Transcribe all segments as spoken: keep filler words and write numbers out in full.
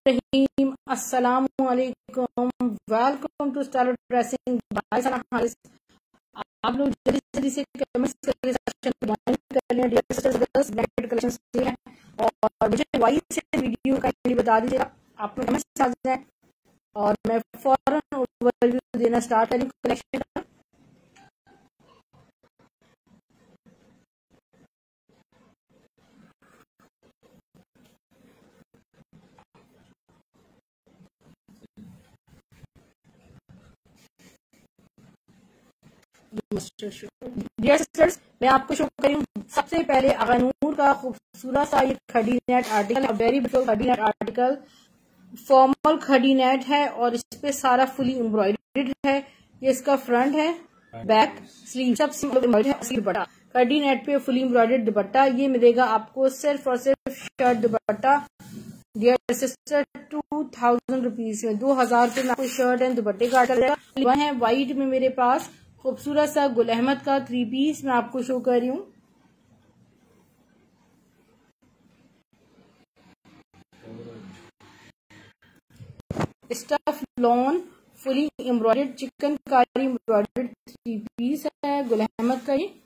रहीम अस्सलामु अलैकुम, welcome to style dressing by Sana Haris. आप लोग जल्दी जल्दी से कमेंट्स करके सेक्शन में ज्वाइन कर लें। Dear sisters girls, branded collections हैं और मुझे वाइस से वीडियो का बता दीजिएगा, आप लोग कमेंट्स आ जाए और मैं फौरन ओवरव्यू देना स्टार्ट करूं कलेक्शन का। डियर सिस्टर्स, मैं आपको शो करी हूँ सबसे पहले अगनूर का खूबसूरत सा ये Khaadi net article, very beautiful Khaadi net article, formal Khaadi net है और इस पे सारा फुली एम्ब्रॉयडर्ड है। ये इसका फ्रंट है, बैक, स्लीव सब दुपट्टा, खड़ी नेट पे फुली एम्ब्रॉयडर्ड दुपट्टा। ये मिलेगा आपको सिर्फ और सिर्फ shirt dupatta dear sister two thousand rupees में, दो हजार रुपये में आपको शर्ट एंड दुपट्टे का आर्टिकल है। व्हाइट में मेरे पास खूबसूरत सा गुल अहमद का थ्री पीस मैं आपको शो कर रही हूँ। Stuff lawn fully embroidered chikankari embroidered three piece है गुल अहमद का। ये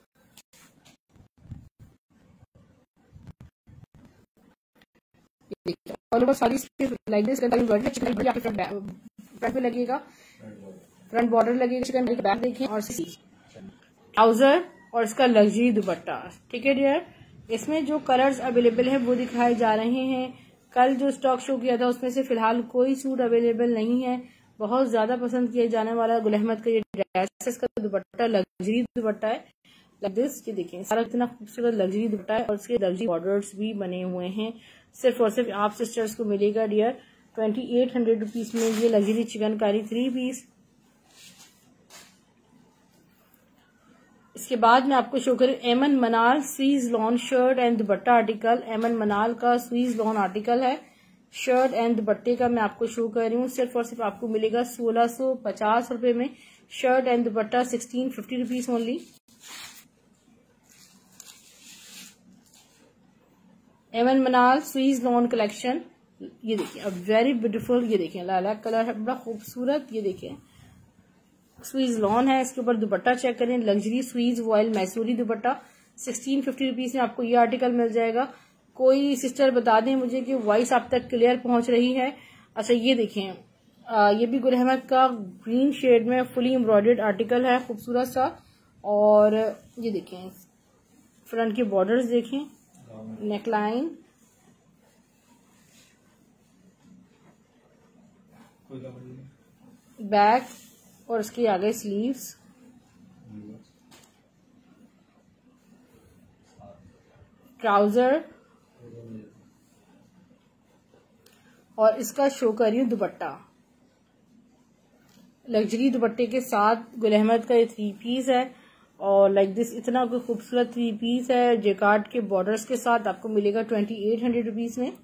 ऑल ओवर सारी लाइक दिस चिकन फ्रंट पे लगेगा, फ्रंट बॉर्डर लगेगा चिकन, बैक देखिए और ट्राउजर और इसका लग्जरी दुपट्टा। ठीक है डियर, इसमें जो कलर्स अवेलेबल है वो दिखाए जा रहे हैं। कल जो स्टॉक शो किया था उसमें से फिलहाल कोई सूट अवेलेबल नहीं है। बहुत ज्यादा पसंद किया जाने वाला गुल अहमद का ये ड्रेस, इसका दुपट्टा लग्जरी दुपट्टा है लाइक दिस। ये देखिए सारा इतना खूबसूरत लग्जरी दुपट्टा है और इसके लग्जरी बॉर्डर्स भी बने हुए हैं। सिर्फ और सिर्फ आप सिस्टर्स को मिलेगा dear twenty eight hundred rupees में ये लग्जरी चिकनकारी थ्री पीस। इसके बाद मैं आपको शो करूं Aiman Manal Swiss lawn shirt and dupatta article. Aiman Manal का स्वीज लॉन आर्टिकल है, शर्ट एंड दुपट्टे का मैं आपको शो कर रही हूँ। सिर्फ और सिर्फ आपको मिलेगा सोलह सौ पचास रुपए में shirt and dupatta, sixteen fifty rupees only. Aiman Manal Swiss lawn collection, ये देखिए अब वेरी ब्यूटीफुल, ये देखिए लाल कलर है, बड़ा खूबसूरत। ये देखिए स्वीज लॉन है, इसके ऊपर दुपट्टा चेक करें, luxury Swiss voile Mysuri dupatta, sixteen fifty rupees में आपको ये आर्टिकल मिल जाएगा। कोई सिस्टर बता दें मुझे कि वॉइस आप तक क्लियर पहुंच रही है। अच्छा ये देखें, आ, ये भी गुल अहमद का ग्रीन शेड में फुली एम्ब्रॉयडर्ड आर्टिकल है खूबसूरत सा। और ये देखें फ्रंट के बॉर्डर्स देखें, नेकलाइन, बैक और इसके आगे स्लीव्स, ट्राउजर और इसका शो कर रही हूँ दुपट्टा। लग्जरी दुपट्टे के साथ गुल अहमद का ये थ्री पीस है और लाइक दिस इतना कोई खूबसूरत थ्री पीस है जेकार्ड के बॉर्डर्स के साथ आपको मिलेगा ट्वेंटी एट हंड्रेड रुपीज में।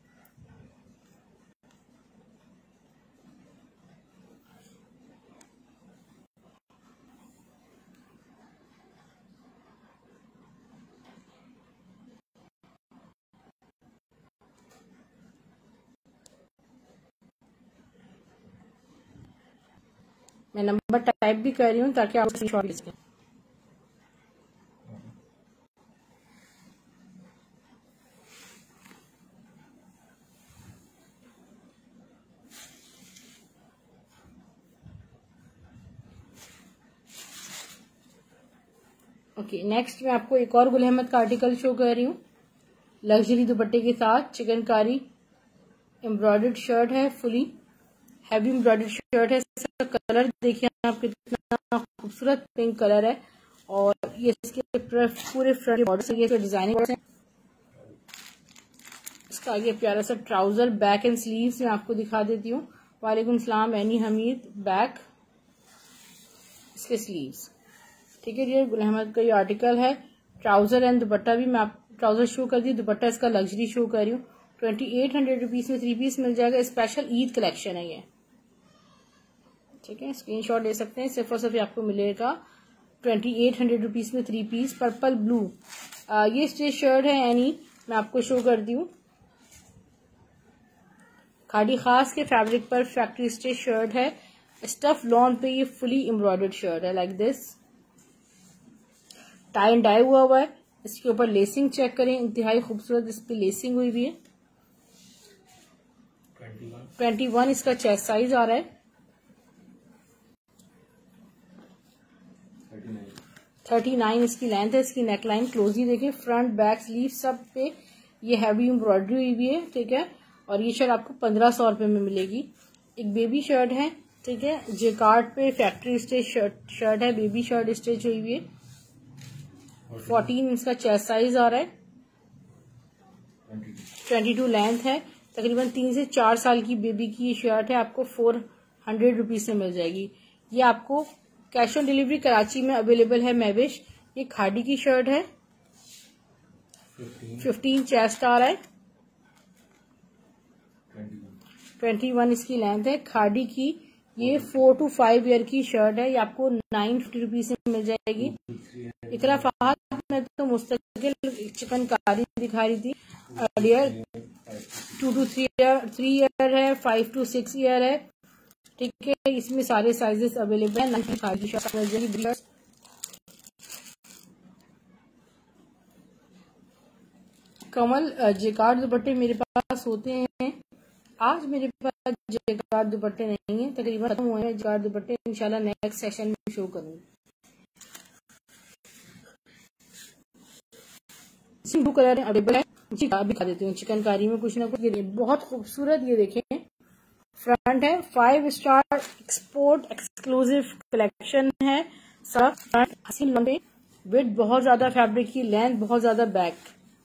मैं नंबर टाइप भी कर रही हूँ ताकि आप स्क्रीनशॉट ले सकें। ओके नेक्स्ट मैं आपको एक और गुल अहमद का आर्टिकल शो कर रही हूँ, लग्जरी दुपट्टे के साथ चिकनकारी एम्ब्रॉयडर्ड शर्ट है, फुली हैवी एम्ब्रॉयडर्ड शर्ट है। इसका कलर देखिए आप कितना खूबसूरत पिंक कलर है और ये इसके पूरे फ्रंट बॉर्डर से ये डिजाइनिंग है। इसका आगे प्यारा सा ट्राउजर, बैक एंड स्लीव्स मैं आपको दिखा देती हूँ। वालेकुम सलाम एनी हमीद, बैक इसके स्लीव्स। ठीक है डियर, गुल अहमद का ये आर्टिकल है। ट्राउजर एंड दुपट्टा भी मैं आप ट्राउजर शो कर दी, दुपट्टा इसका लग्जरी शो कर रही हूँ। ट्वेंटी एट हंड्रेड रुपीज में थ्री पीस मिल जाएगा, स्पेशल ईद कलेक्शन है ये। ठीक है, स्क्रीनशॉट ले सकते हैं। सिर्फ और सिर्फ आपको मिलेगा ट्वेंटी एट हंड्रेड रुपीज में थ्री पीस पर्पल ब्लू। ये स्ट्रेट शर्ट है एनी, मैं आपको शो कर दी हूँ। खाड़ी खास के फैब्रिक पर फैक्ट्री स्टिच शर्ट है, स्टफ लॉन पे ये फुली एम्ब्रॉयडर्ड शर्ट है like this, tie and dye हुआ हुआ है। इसके ऊपर लेसिंग चेक करें, इंतहाई खूबसूरत इस पे लेसिंग हुई हुई है। ट्वेंटी वन इसका चेस्ट साइज आ रहा है। थर्टी नाइन इसकी लेंथ है। इसकी नेकलाइन क्लोजली देखें, फ्रंट बैक स्लीव सब पे ये हैवी एम्ब्रॉयडरी हुई हुई है, ठीक है। और ये शर्ट आपको पंद्रह सौ रुपए में मिलेगी। एक बेबी शर्ट है, ठीक है, जेकार्ड पे फैक्ट्री स्टिच शर्ट शर्ट है, बेबी शर्ट स्टिच हुई हुई है। फोर्टीन इसका चेस्ट साइज आ रहा है। ट्वेंटी टू लेंथ है। तकरीबन तीन से चार साल की बेबी की ये शर्ट है, आपको फोर हंड्रेड रुपीज में मिल जाएगी। ये आपको कैश ऑन डिलीवरी कराची में अवेलेबल है मैविश। ये खाड़ी की शर्ट है, फिफ्टीन चेस्ट आ रहा है। ट्वेंटी वन इसकी लेंथ है। खाड़ी की ये फोर टू फाइव ईयर की शर्ट है, ये आपको नाइन फिफ्टी रुपीज में मिल जाएगी। इकरा फहाद में तो मुस्तकिल चिकनकारी दिखा रही थी। Earlier two to three year three year है, फाइव टू सिक्स ईयर है, ठीक है। इसमें सारे साइजेस अवेलेबल है। नाइन खाड़ी शर्ट मिल जाएगी। कमल जेकार्ड दुपट्टे मेरे पास होते हैं, आज मेरे पास जेकार्ड दुपट्टे नहीं है, तकरीबन खत्म हुए हैं जेकार्ड दुपट्टे। इंशाल्लाह नेक्स्ट सेशन में शो करूंगी। ब्लू कलर अवेलेबल है, जी अभी दिखा देती हूँ। चिकनकारी में कुछ ना कुछ ये बहुत खूबसूरत, ये देखें फ्रंट है, five star export exclusive collection है। सब फ्रंट हसीन लंबे, विड्थ बहुत ज्यादा फैब्रिक की, लेंथ बहुत ज्यादा बैक।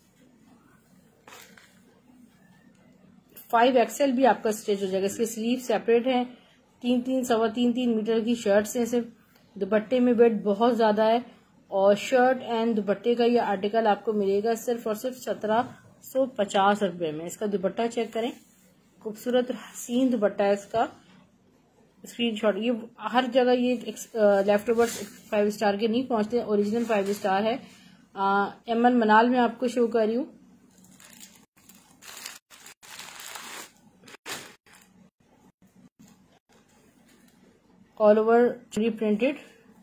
फाइव एक्सएल भी आपका स्टिच हो जाएगा। इसके स्लीव सेपरेट है। तीन तीन सवा तीन तीन मीटर की शर्ट्स हैं। सिर्फ दुपट्टे में वेट बहुत ज्यादा है। और शर्ट एंड दुपट्टे का ये आर्टिकल आपको मिलेगा सिर्फ और सिर्फ सत्रह सौ पचास रुपए में। इसका दुपट्टा चेक करें, खूबसूरत हसीन दुपट्टा है इसका। स्क्रीनशॉट, ये हर जगह ये लेफ्ट ओवर फाइव स्टार के नहीं पहुंचते, ओरिजिनल फाइव स्टार है। एमन मनाल में आपको शो कर रही हूँ। ऑल ओवर प्रिंटेड,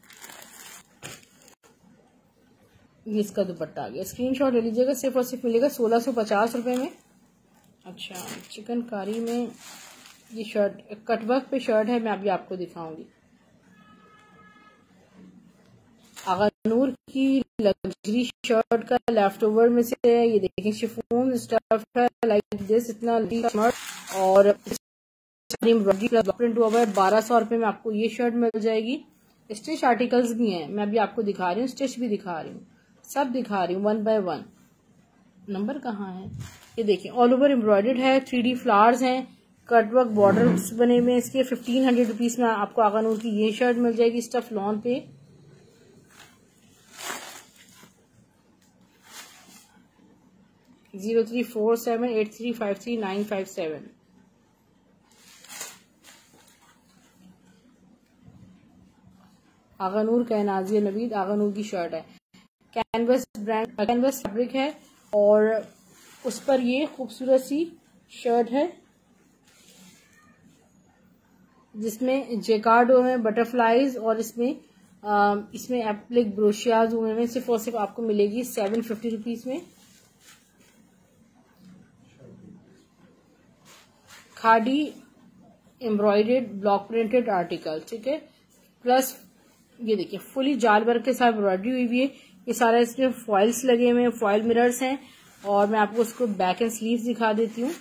ये इसका दुपट्टा आ गया। स्क्रीनशॉट ले लीजिएगा, सिर्फ और सिर्फ मिलेगा सोलह सौ पचास रुपए में। अच्छा, चिकनकारी में ये शर्ट कटवर्क पे शर्ट है, मैं अभी आपको दिखाऊंगी। आगा नूर की लग्जरी शर्ट का लेफ्ट ओवर में से है। ये देखें शिफॉन स्टफ है लाइक दिस, इतना स्मर्ट और प्रिंट हुआ है। बारह सौ रुपए में आपको ये शर्ट मिल जाएगी। स्टिच आर्टिकल्स भी हैं, मैं अभी आपको दिखा रही हूँ, स्टिच भी दिखा रही हूँ, सब दिखा रही हूँ वन बाय वन। नंबर कहाँ है? ये देखिए ऑल ओवर एम्ब्रॉयडर्ड है, थ्री डी फ्लावर्स हैं, कटवर्क बॉर्डर्स बने हुए हैं। इसके फिफ्टीन हंड्रेड रुपीज में आपको आगा नूर की ये शर्ट मिल जाएगी स्टफ लॉन पे। Zero three four seven eight three five three nine five seven. Agha Noor का नाजिया नवीद आगा नूर की शर्ट है। कैनवस ब्रांड कैनवस फैब्रिक है और उस पर ये खूबसूरत सी शर्ट है जिसमें जेकार्ड हुए हैं, बटरफ्लाईज, और इसमें आ, इसमें एप्लिक ब्रोशियाज हुए हैं। सिर्फ और सिर्फ आपको मिलेगी सेवन फिफ्टी रुपीज में। खाड़ी एम्ब्रॉयडर्ड ब्लॉक प्रिंटेड आर्टिकल, ठीक है। प्लस ये देखिए फुली जाल वर्क के साथ एम्ब्रॉयडरी हुई हुई है। ये सारा इसमें फॉइल्स लगे हुए हैं, फॉइल मिरर्स हैं। और मैं आपको उसको बैक एंड स्लीव्स दिखा देती हूँ।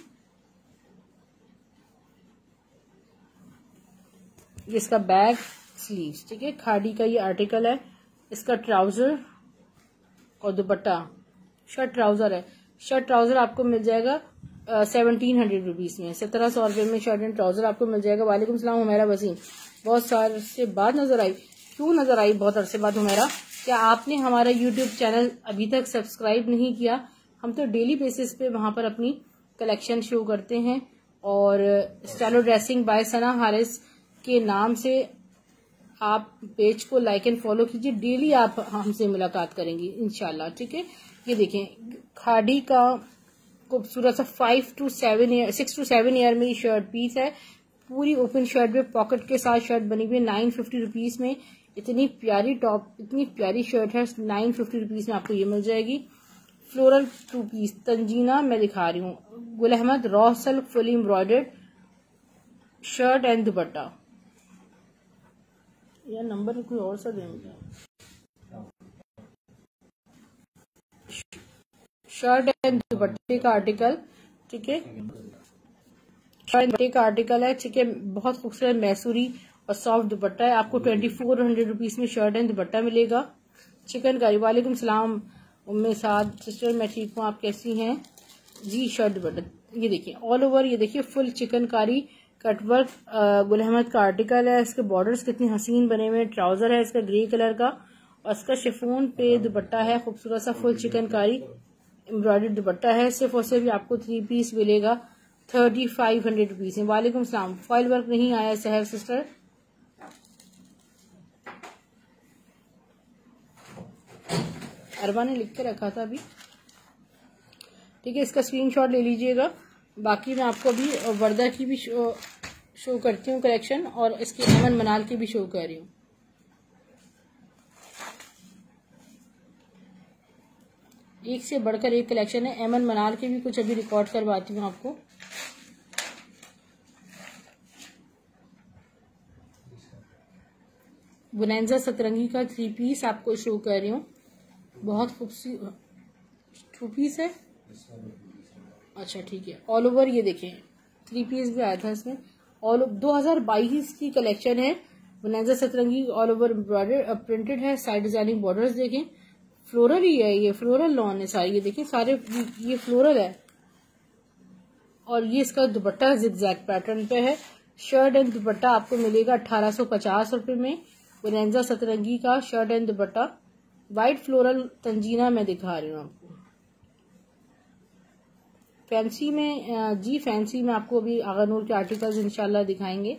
ये इसका बैक स्लीव्स, ठीक है। खाड़ी का ये आर्टिकल है। इसका ट्राउजर और दुपट्टा, शर्ट ट्राउजर है। शर्ट ट्राउजर आपको मिल जाएगा सेवनटीन हंड्रेड रुपीज में। सत्रह सौ रुपए में शर्ट एंड ट्राउजर आपको मिल जाएगा। वालेकुम सलाम हुमैरा वसीम, बहुत साल से बाद नजर आई। क्यों नजर आई बहुत अरसे बाद हुमैरा? क्या आपने हमारा यूट्यूब चैनल अभी तक सब्सक्राइब नहीं किया? हम तो डेली बेसिस पे वहां पर अपनी कलेक्शन शो करते हैं। और stylo dressing by Sana Haris के नाम से आप पेज को लाइक एंड फॉलो कीजिए। डेली आप हमसे मुलाकात करेंगी इंशाल्लाह, ठीक है। ये देखें खाड़ी का खूबसूरत सा five to seven year six to seven year में ये शर्ट पीस है। पूरी ओपन शर्ट में पॉकेट के साथ शर्ट बनी हुई है। नाइन फिफ्टी रुपीज में इतनी प्यारी टॉप, इतनी प्यारी शर्ट है, नाइन फिफ्टी रुपीज में आपको ये मिल जाएगी। फ्लोरल टू पीस तंजीना मैं दिखा रही हूँ, Gul Ahmed raw silk fully embroidered shirt and dupatta. यार नंबर कोई और सा देंगे। शर्ट एंड दुपट्टे का आर्टिकल, ठीक है, शर्ट दुपट्टे का आर्टिकल है, ठीक है, बहुत खूबसूरत मैसूरी और सॉफ्ट दुपट्टा है। आपको ट्वेंटी फोर हंड्रेड रुपीज में शर्ट एंड दुपट्टा मिलेगा। चिकनकारी। वालेकुम सलाम उम्मे साद सिस्टर, मैं ठीक हूँ, आप कैसी हैं जी। शर्ट दुपट्टा ये देखिए ऑल ओवर, ये देखिए फुल चिकनकारी कटवर्क गुल अहमद का आर्टिकल है। इसके बॉर्डर्स कितनी हसीन बने हुए हैं। ट्राउजर है इसका ग्रे कलर का और इसका शिफोन पे दुपट्टा है, खूबसूरत सा फुल चिकनकारी एम्ब्रॉयडर्ड दुपट्टा है। सिर्फ और सिर्फ आपको थ्री पीस मिलेगा थर्टी फाइव हंड्रेड रुपीज में। वालेकुम सलाम। फॉइल वर्क नहीं आया सहर सिस्टर। अरबा ने लिख के रखा था अभी, ठीक है, इसका स्क्रीनशॉट ले लीजिएगा। बाकी मैं आपको अभी वर्दा की भी शो, शो करती हूँ कलेक्शन, और इसकी अमन मनाल की भी शो कर रही हूँ। एक से बढ़कर एक कलेक्शन है। अमन मनाल के भी कुछ अभी रिकॉर्ड करवाती हूँ आपको। बुनेंजा सतरंगी का थ्री पीस आपको शो कर रही हूँ, बहुत खूबसूरत टू पीस है। अच्छा ठीक है, ऑल ओवर ये देखें थ्री पीस भी आया था इसमें। ऑल दो हज़ार बाईस की कलेक्शन है। Bonanza Satrangi all over embroidered printed है। साइड डिजाइनिंग बॉर्डर्स देखें, फ्लोरल ही है, ये फ्लोरल लॉन है सारी, ये देखिए सारे ये फ्लोरल है। और ये इसका दुपट्टा जिगजैग पैटर्न पे है। शर्ट एंड दुपट्टा आपको मिलेगा अठारह सौ पचास रुपए में। बुनेंजा सतरंगी का shirt and dupatta white floral Tanzeena मैं दिखा रही हूँ आपको। फैंसी में जी, फैंसी में आपको अभी आगा नूर के आर्टिकल्स इंशाल्लाह दिखाएंगे।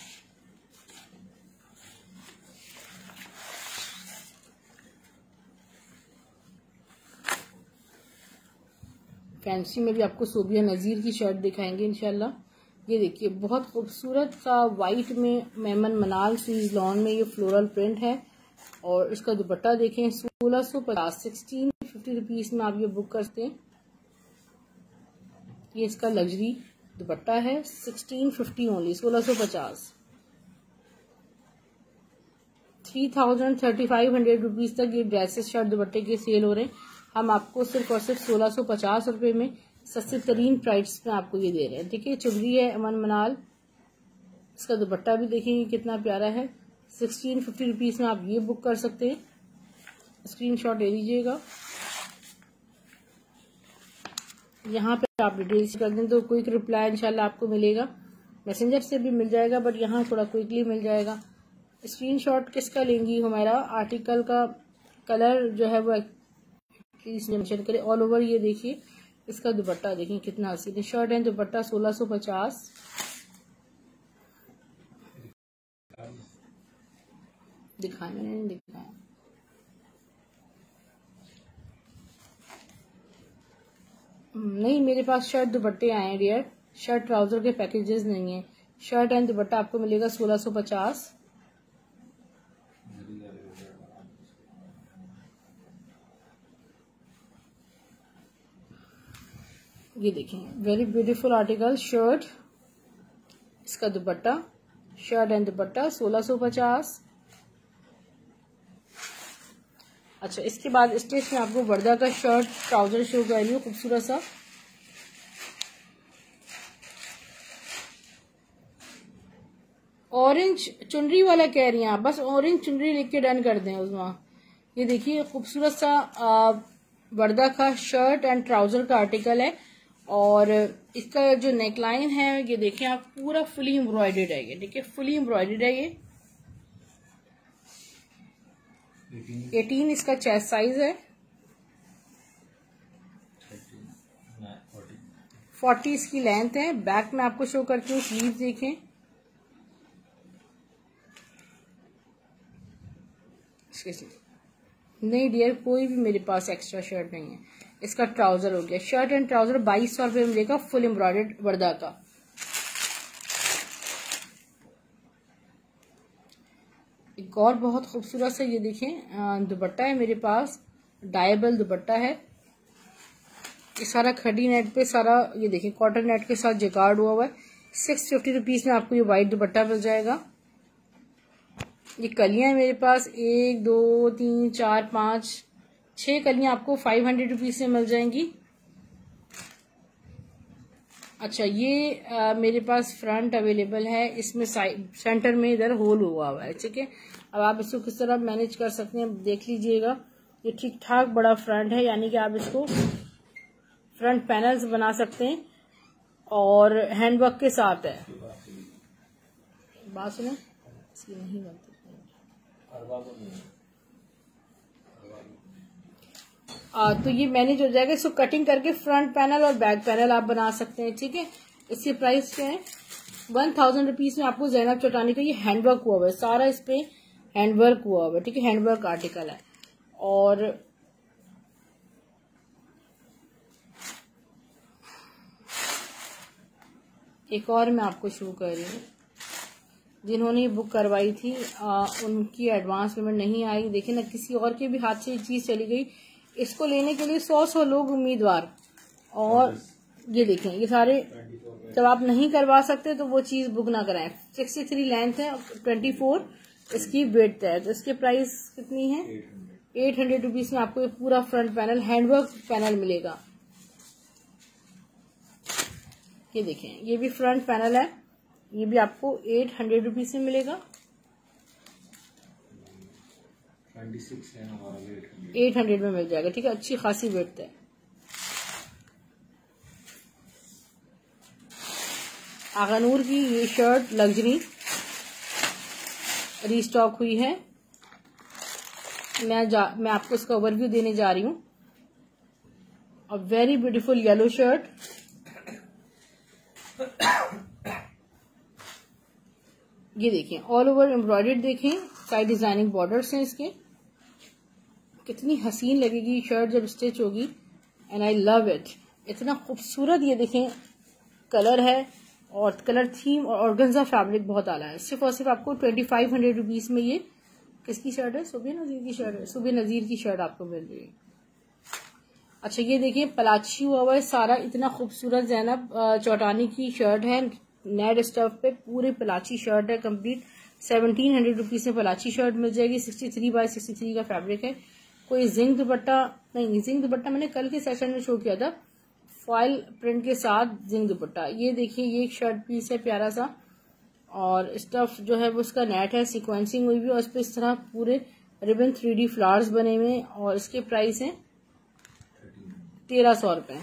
फैंसी में भी आपको सोबिया नजीर की शर्ट दिखाएंगे इंशाल्लाह। ये देखिए बहुत खूबसूरत सा व्हाइट में मेमन मनाल सीज लॉन में ये फ्लोरल प्रिंट है। और इसका दुपट्टा देखें सोलह सौ पचास सिक्सटीन फिफ्टी रुपीज में आप ये बुक करते हैं। ये इसका लग्जरी दुपट्टा है, सिक्सटीन फिफ्टी ओनली, सोलह सौ पचास। Three thousand thirty five hundred rupees तक ये ड्रेसेस शर्ट दुपट्टे के सेल हो रहे हैं। हम आपको सिर्फ और सिर्फ सोलह सौ पचास रुपए में सस्ते तरीन प्राइस में आपको ये दे रहे हैं। ठीक है, चुगरी है अमन मनाल, इसका दुपट्टा भी देखेंगे कितना प्यारा है। सिक्सटीन फिफ्टी रुपीज में आप ये बुक कर सकते हैं। स्क्रीनशॉट ले लीजिएगा। यहाँ पे आप डिटेल्स कर दें तो क्विक रिप्लाई इंशाल्लाह आपको मिलेगा। मैसेंजर से भी मिल जाएगा, बट यहाँ थोड़ा क्विकली मिल जाएगा। स्क्रीनशॉट किसका लेंगी हमारा आर्टिकल का कलर जो है वो प्लीज मेंशन करें। ऑल ओवर ये देखिए इसका दुपट्टा देखिए कितना हसीन है। शर्ट एंड दुपट्टा सोलह सौ पचास। दिखाया मैंने नहीं दिखाया। नहीं, मेरे पास शर्ट दुपट्टे आए हैं डियर, शर्ट ट्राउजर के पैकेजेस नहीं है। शर्ट एंड दुपट्टा आपको मिलेगा सोलह सौ पचास। ये देखें वेरी ब्यूटीफुल आर्टिकल। शर्ट, इसका दुपट्टा, शर्ट एंड दुपट्टा सोलह सौ पचास। अच्छा, इसके बाद स्टेज में आपको वर्दा का शर्ट ट्राउजर शो कर रही हूँ, खूबसूरत सा। ऑरेंज चुनरी वाला कह रही हैं आप, बस ऑरेंज चुनरी लिख के डन कर दें उसमें। ये देखिए खूबसूरत सा आ, वर्दा का शर्ट एंड ट्राउजर का आर्टिकल है। और इसका जो नेकलाइन है ये देखिए आप, पूरा फुली एम्ब्रॉयडर्ड है ये। ठीक है, फुली एम्ब्रॉयडर्ड है ये। एटीन इसका चेस्ट साइज है। फोर्टी इसकी लेंथ है। बैक में आपको शो करती हूँ, स्लीव देखें। नहीं डियर, कोई भी मेरे पास एक्स्ट्रा शर्ट नहीं है। इसका ट्राउजर हो गया। शर्ट एंड ट्राउजर बाईस सौ रुपये मिलेगा, फुल एम्ब्रॉयडर्ड वर्दा का। एक और बहुत खूबसूरत सा ये देखें दुपट्टा है मेरे पास, डायबल दुपट्टा है। ये सारा खड़ी नेट पे सारा ये देखें कॉटन नेट के साथ जेकार्ड हुआ हुआ है। सिक्स फिफ्टी रुपीज में आपको ये व्हाइट दुपट्टा मिल जाएगा। ये कलियां है मेरे पास, एक दो तीन चार पाँच छह कलियां आपको फाइव हंड्रेड रुपीज से मिल जाएंगी। अच्छा ये आ, मेरे पास फ्रंट अवेलेबल है, इसमें सेंटर में इधर होल हुआ हुआ है, ठीक है। अब आप इसको किस तरह मैनेज कर सकते हैं देख लीजिएगा। ये ठीक ठाक बड़ा फ्रंट है, यानी कि आप इसको फ्रंट पैनल्स बना सकते हैं और हैंडवर्क के साथ है। बात सुने इसकी नहीं बनती। आ, तो ये मैनेज हो जाएगा। इसको कटिंग करके फ्रंट पैनल और बैक पैनल आप बना सकते हैं, ठीक है। इसकी प्राइस क्या है, वन थाउजेंड रुपीज में आपको ज़ैनब चौटानी का ये हैंडवर्क हुआ हुआ है, सारा इस पे हैंडवर्क हुआ हुआ है, ठीक है। हैंडवर्क आर्टिकल है। और एक और मैं आपको शो कर रही हूँ, जिन्होंने बुक करवाई थी आ, उनकी एडवांस पेमेंट नहीं आई। देखिए ना, किसी और के भी हाथ से ये चीज चली गई। इसको लेने के लिए सौ सौ लोग उम्मीदवार, और ये देखें ये सारे, जब आप नहीं करवा सकते तो वो चीज बुक ना कराएं। सिक्सटी थ्री लेंथ है, ट्वेंटी फोर इसकी वेट है। तो इसके प्राइस कितनी है, एट हंड्रेड रुपीज में आपको पूरा फ्रंट पैनल हैंडवर्क पैनल मिलेगा। ये देखें ये भी फ्रंट पैनल है, ये भी आपको एट हंड्रेड रुपीज से मिलेगा। एट हंड्रेड में मिल जाएगा, ठीक है। अच्छी खासी वेट है। आगानूर की ये शर्ट लग्जरी रीस्टॉक हुई है। मैं जा मैं आपको इसका ओवरव्यू देने जा रही हूँ। A very beautiful yellow shirt, ये देखें ऑल ओवर एम्ब्रॉयडर्ड, देखें साइड डिजाइनिंग बॉर्डर्स हैं इसके। कितनी हसीन लगेगी शर्ट जब स्टिच होगी, एंड आई लव इट। इतना खूबसूरत ये देखें कलर है, और कलर थीम और ऑर्गेन्जा फैब्रिक बहुत आला है। सिर्फ और सिर्फ आपको ट्वेंटी फाइव हंड्रेड रुपीज में ये किसकी शर्ट है, सुबह नजीर की शर्ट है, सुबह नजीर की शर्ट आपको मिल रही है। अच्छा ये देखिए पलाची हुआ हुआ है सारा, इतना खूबसूरत ज़ैनब चौटानी की शर्ट है, नेट स्टफ पे पूरी पलाची शर्ट है कंप्लीट। सेवनटीन हंड्रेड रुपीज में पलाची शर्ट मिल जाएगी। Sixty three by sixty three का फैब्रिक है। कोई जिंक दुपट्टा नहीं, जिंक दुपट्टा मैंने कल के सेशन में शो किया था, फॉइल प्रिंट के साथ जिंक दुपट्टा। ये देखिए ये एक शर्ट पीस है प्यारा सा, और स्टफ जो है वो उसका नेट है, सीक्वेंसिंग हुई भी, और उस पर इस तरह पूरे रिबन थ्री डी फ्लावर्स बने हुए, और इसके प्राइस है तेरह सौ रुपए।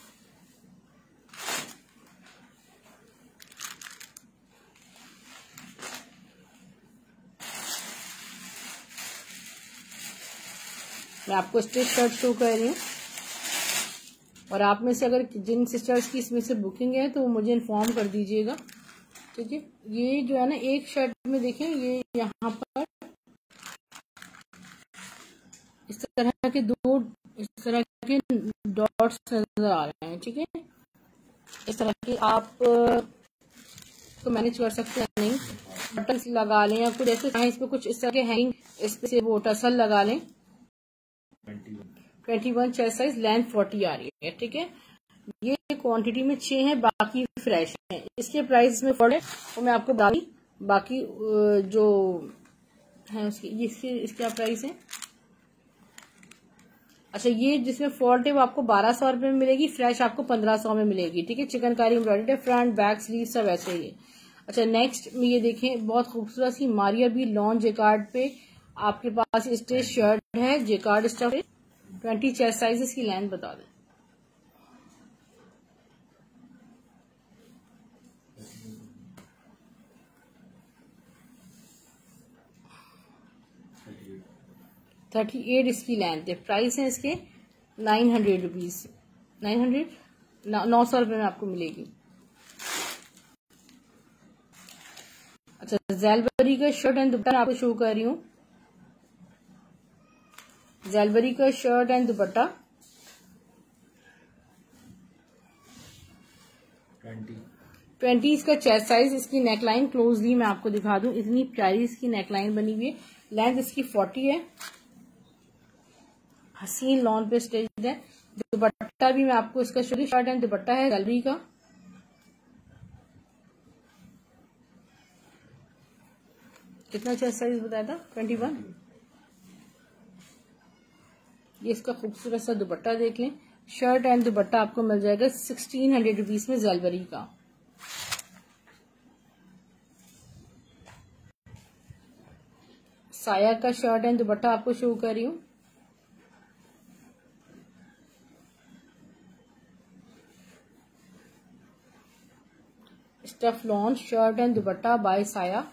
मैं आपको स्ट्रेट शर्ट शो कर रही हूँ, और आप में से अगर जिन सिस्टर्स की इसमें से बुकिंग है तो मुझे इन्फॉर्म कर दीजिएगा, ठीक है। ये जो है ना एक शर्ट में देखें, ये यहाँ पर इस तरह के दो इस तरह के डॉट्स नजर आ रहे हैं, ठीक है। इस तरह के आप तो मैनेज कर सकते हैं, नहीं बटन्स लगा लें या कुछ ऐसे, इस पे कुछ इस तरह के हैंगिंग, इस पे से वो टसल लगा लें। Twenty one chest size, length forty आ रही है, ठीक है। ये क्वांटिटी में छह है, बाकी फ्रेश है। इसके प्राइस में फोर्ड है, और मैं आपको बता दूं बाकी जो है उसकी ये इसकी इसका प्राइस है। अच्छा ये जिसमें फॉल्ट है वो आपको बारह सौ रुपए में मिलेगी, फ्रेश आपको पंद्रह सौ में मिलेगी, ठीक है। चिकनकारी एम्ब्रॉयडर्ड है, फ्रंट बैक स्लीव सब ऐसे ही है। अच्छा नेक्स्ट में ये देखें बहुत खूबसूरत सी मारिया भी लॉन्ग जेकार्ड पे आपके पास स्टेज शर्ट है, जेकार्ड स्टफ है, ट्वेंटी चेस्ट साइज। इसकी लेंथ बता दें। थर्टी एट इसकी लेंथ है। प्राइस है इसके nine hundred rupees, nine hundred नौ सौ रुपए में आपको मिलेगी। अच्छा जैलबरी का शर्ट एंड दुपट्टा आपको शो कर रही हूँ। जैलबरी का शर्ट एंड दुपट्टा, ट्वेंटी इसका चेस्ट साइज। इसकी नेकलाइन क्लोजली मैं आपको दिखा दूं, इतनी प्यारी इसकी नेकलाइन बनी हुई है। लेंथ इसकी फोर्टी है, हसीन लॉन पे स्टेज है। दुपट्टा भी मैं आपको इसका शर्ट एंड दुपट्टा है गैलरी का। कितना चेस्ट साइज बताया था? Twenty one. ये इसका खूबसूरत सा दुपट्टा देख लें। शर्ट एंड दुपट्टा आपको मिल जाएगा सिक्सटीन हंड्रेड रुपीज में जलवरी का। साया का शर्ट एंड दुपट्टा आपको शो कर रही हूँ। Stuff lawn shirt and dupatta by Saya.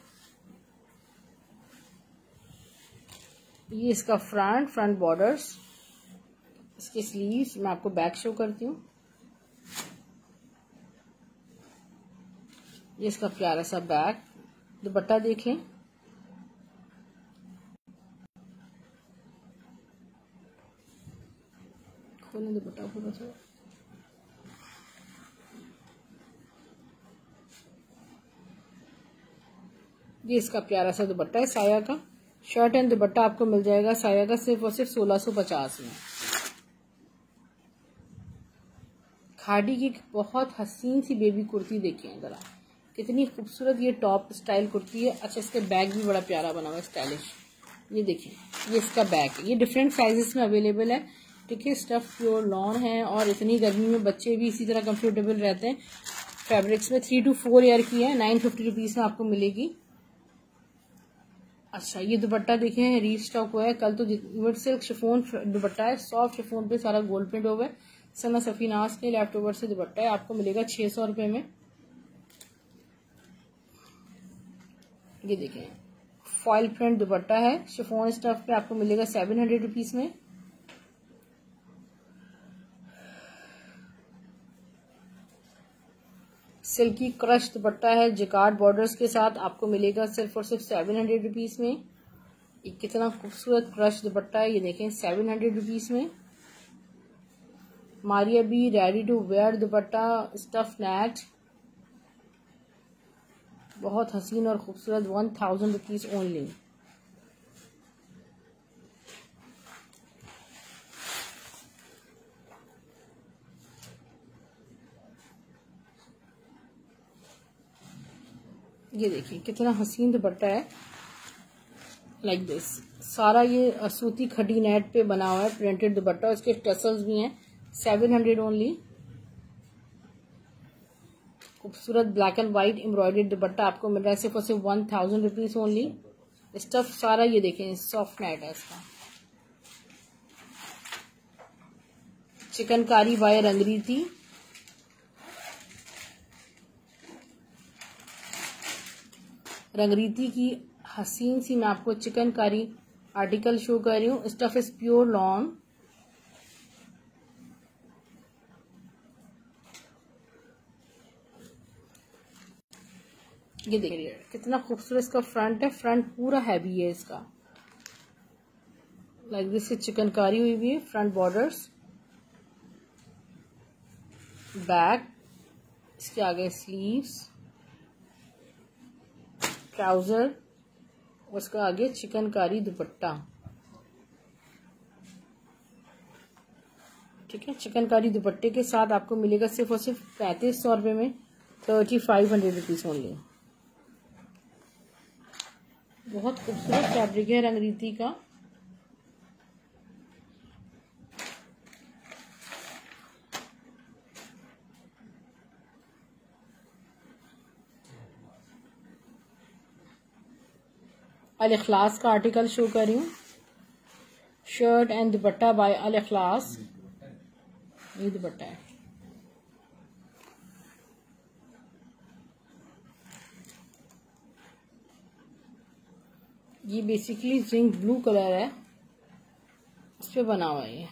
ये इसका फ्रंट फ्रंट बॉर्डर्स, इसके स्लीव्स मैं आपको बैक शो करती हूँ। ये इसका प्यारा सा बैक। दुपट्टा देख लें, खोलें दुपट्टा पूरा सा। ये इसका प्यारा सा दुपट्टा है साया का। शर्ट एंड दुपट्टा आपको मिल जाएगा साया का सिर्फ और सिर्फ सोलह सौ पचास में। खादी की बहुत हसीन सी बेबी कुर्ती देखिए जरा, कितनी खूबसूरत ये टॉप स्टाइल कुर्ती है। अच्छा, इसका बैग भी बड़ा प्यारा बना हुआ है, स्टाइलिश। ये देखिए, ये इसका बैग है। ये डिफरेंट साइजेस में अवेलेबल है, ठीक है। स्टफ प्योर लॉन है और इतनी गर्मी में बच्चे भी इसी तरह कंफर्टेबल रहते हैं। फैब्रिक्स में थ्री टू फोर ईयर की है, नाइन फिफ्टी रुपीज में आपको मिलेगी। अच्छा, ये दुपट्टा देखें, रीस्टॉक हुआ है। कल तो विद सिल्क शिफोन दुपट्टा है, सॉफ्ट शिफोन पे सारा गोल्ड प्रिंट हुआ है। सना सफीनास के लेफ्ट ओवर से दुपट्टा है, आपको मिलेगा छह सौ रुपए में। ये देखें, फॉइल प्रिंट दुपट्टा है, शिफोन स्टफ पे आपको मिलेगा सेवन हंड्रेड रुपीज में। सिल्की क्रश दुपट्टा है, जिकार्ड बॉर्डर्स के साथ, आपको मिलेगा सिर्फ और सिर्फ सेवन हंड्रेड रुपीज में। ये कितना खूबसूरत क्रश दुपट्टा है, ये देखें, सेवन हंड्रेड रुपीज में। Maria B ready to wear dupatta, stuff net, बहुत हसीन और खूबसूरत, वन थाउजेंड रुपीज ओनली। ये देखिए कितना हसीन दुपट्टा है, लाइक दिस। सारा ये सूती खड़ी नेट पे बना हुआ है प्रिंटेड दुपट्टा, इसके टसल्स भी हैं। Seven hundred only. खूबसूरत black and white embroidered dupatta आपको मिल रहा है सिर्फ और सिर्फ one thousand rupees only. Stuff सारा ये देखें सॉफ्ट नेट है इसका। चिकनकारी बाय रंगरीती, रंगरीती की हसीन सी मैं आपको चिकनकारी आर्टिकल शो कर रही हूँ। Stuff is pure lawn. ये देखिए कितना खूबसूरत इसका फ्रंट है, फ्रंट पूरा हैवी है इसका, लाइक दिस से चिकनकारी हुई हुई है। फ्रंट बॉर्डर्स, बैक, इसके आगे स्लीव्स, ट्राउजर, उसका आगे चिकनकारी दुपट्टा, ठीक है। चिकनकारी दुपट्टे के साथ आपको मिलेगा सिर्फ और सिर्फ पैंतीस सौ रुपए में, thirty five hundred rupees only. बहुत खूबसूरत फैब्रिक है रंगरीती का। अल इखलास का आर्टिकल शो कर रही हूँ। Shirt and dupatta by Al Ikhlas. ये दुपट्टा है, ये बेसिकली जिंक ब्लू कलर है, इस पे बना हुआ है।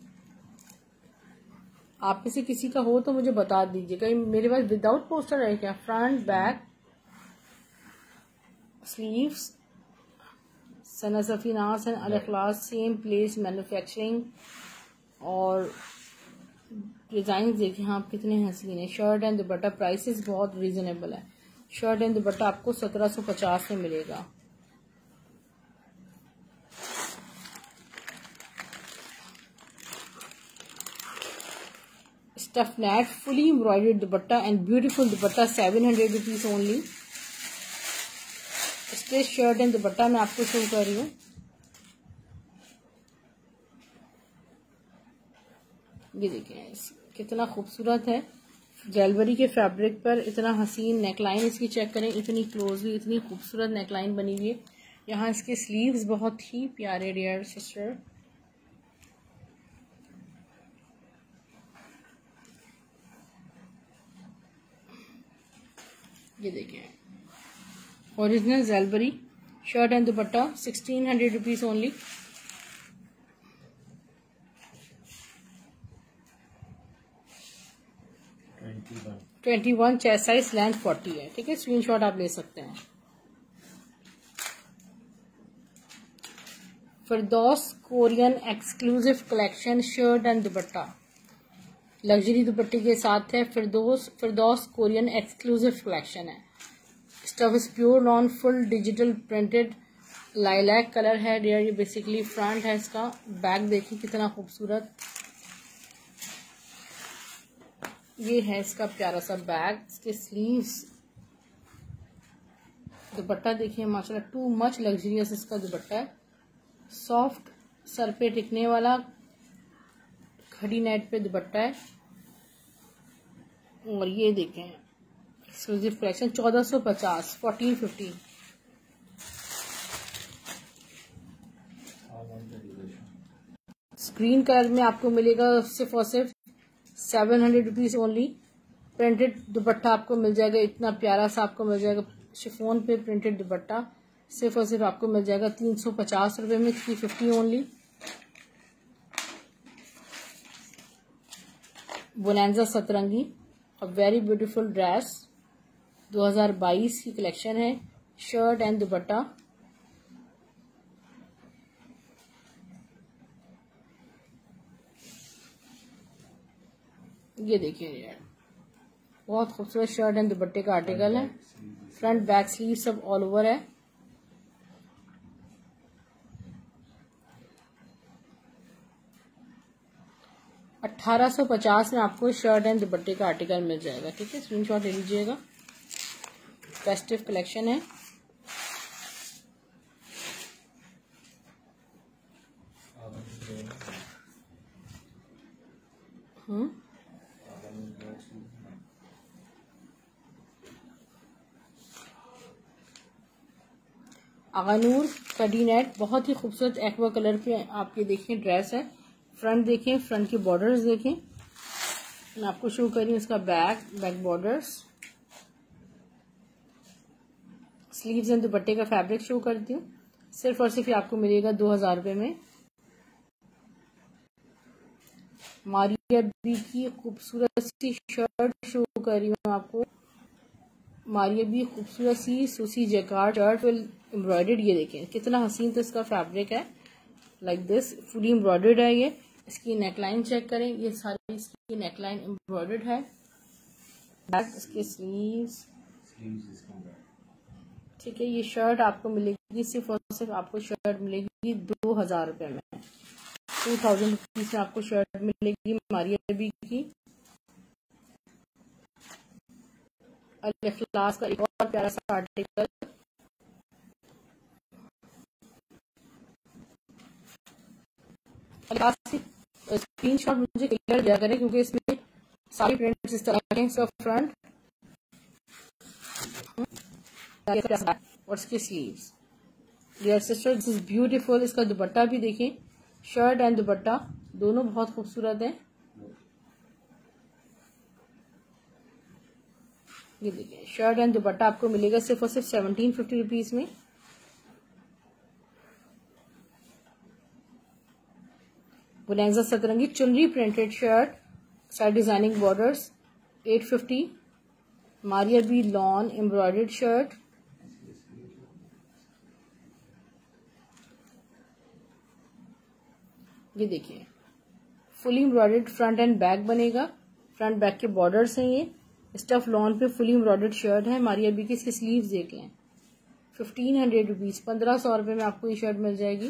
आप में से किसी का हो तो मुझे बता दीजिएगा। मेरे पास विदाउट पोस्टर है क्या? Front, back, sleeves, Sana Safinaz and Al Ikhlas, same place manufacturing, और डिजाइन देखिए आप कितने हसीन है। शर्ट एंड दुपट्टा प्राइसेस बहुत रीजनेबल है। शर्ट एंड दुपट्टा आपको सत्रह सौ पचास में मिलेगा। Stuff net fully embroidered dupatta and beautiful dupatta seven hundred rupees only. Stretch shirt and dupatta मैं आपको शो कर रही हूँ। ये देखिए कितना खूबसूरत है। जैलबरी के फैब्रिक पर इतना हसीन नेकलाइन इसकी चेक करें, इतनी क्लोजली इतनी खूबसूरत नेकलाइन बनी हुई है। यहाँ इसके स्लीव्स बहुत ही प्यारे डियर सिस्टर। ये देखिए original Zellbury shirt and dupatta sixteen hundred rupees only. Twenty one chest size length forty है। ठीक है, स्क्रीनशॉट आप ले सकते हैं। Firdous Korean exclusive collection shirt and dupatta luxury दुपट्टे के साथ है। Firdous Firdous Korean exclusive collection है। Stuff is pure non full digital printed lilac colour है डियर। ये बेसिकली फ्रंट है इसका। बैक देखिए कितना खूबसूरत। ये है इसका प्यारा सा बैग। इसके स्लीव्स दुपट्टा देखिए माशाल्लाह टू मच लग्जरियस इसका दुपट्टा है। सॉफ्ट सर पे टिकने वाला खड़ी नेट पे दुपट्टा है। और ये देखें एक्सक्लूसिव कलेक्शन चौदह सौ पचास फोर्टीन फिफ्टी। स्क्रीन कलर में आपको मिलेगा सिर्फ और सिर्फ seven hundred rupees only. Printed dupatta आपको मिल जाएगा, इतना प्यारा सा आपको मिल जाएगा। शिफोन पे प्रिंटेड दुपट्टा सिर्फ और सिर्फ आपको मिल जाएगा तीन सौ पचास रुपए में, थ्री फिफ्टी ओनली। बोनेंजा सतरंगी अ वेरी ब्यूटीफुल ड्रेस दो हज़ार बाईस की कलेक्शन है। शर्ट एंड दुपट्टा ये देखिए यार बहुत खूबसूरत शर्ट एंड दुपट्टे का आर्टिकल है। फ्रंट बैक स्लीव सब ऑल ओवर है। अठारह सौ पचास में आपको शर्ट एंड दुपट्टे का आर्टिकल मिल जाएगा। ठीक है, स्क्रीनशॉट ले लीजिएगा। फेस्टिव कलेक्शन है। हम्म आगानूर कडी नेट बहुत ही खूबसूरत एक्वा कलर पे आप ये देखें ड्रेस है। फ्रंट देखें, फ्रंट के बॉर्डर्स देखें। मैं आपको शो कर रही हूँ इसका back back borders. Sleeves and दुपट्टे का फैब्रिक शो करती हूँ। सिर्फ और सिर्फ आपको मिलेगा दो हजार रुपए में। मारिया बी की खूबसूरत सी शर्ट शो कर रही हूँ आपको। मारिया भी खूबसूरत सी सूसी जैकार्ड शर्ट विल एम्ब्रॉयडर्ड। ये देखें कितना हसीन तो इसका फैब्रिक है। लाइक दिस फुली एम्ब्रॉयडर्ड है ये। इसकी नेकलाइन चेक करें, ये सारी इसकी नेकलाइन एम्ब्रॉयडर्ड है। बैक इसके स्लीव्स। ठीक है, ये शर्ट आपको मिलेगी सिर्फ और सिर्फ आपको शर्ट मिलेगी दो हजार रुपए में। टू थाउजेंड रुपीज में आपको शर्ट मिलेगी मारिया बी की। क्लास का एक और प्यारा सा आर्टिकल स्क्रीनशॉट मुझे क्लियर दिया करें क्योंकि इसमें सारी प्रिंट्स इस तरह के हैं। फ्रंट और इसके sleeves dear sister this is beautiful. इसका दुपट्टा भी देखें, शर्ट एंड दुपट्टा दोनों बहुत खूबसूरत है। ये देखिए शर्ट एंड दुपट्टा आपको मिलेगा सिर्फ और सिर्फ सेवनटीन फिफ्टी रुपीज में। बोनेंजा सतरंगी चुनरी printed shirt side designing borders eight fifty. Maria B lawn embroidered shirt. ये देखिए fully embroidered front and back बनेगा। फ्रंट बैक के बॉर्डर्स हैं। ये स्टफ लॉन पे फुली एम्ब्रॉयडर्ड शर्ट है। मारिया बी की इसके स्लीव्स देख लें। फिफ्टीन हंड्रेड रुपीज, पंद्रह सौ रुपये में आपको ये शर्ट मिल जाएगी।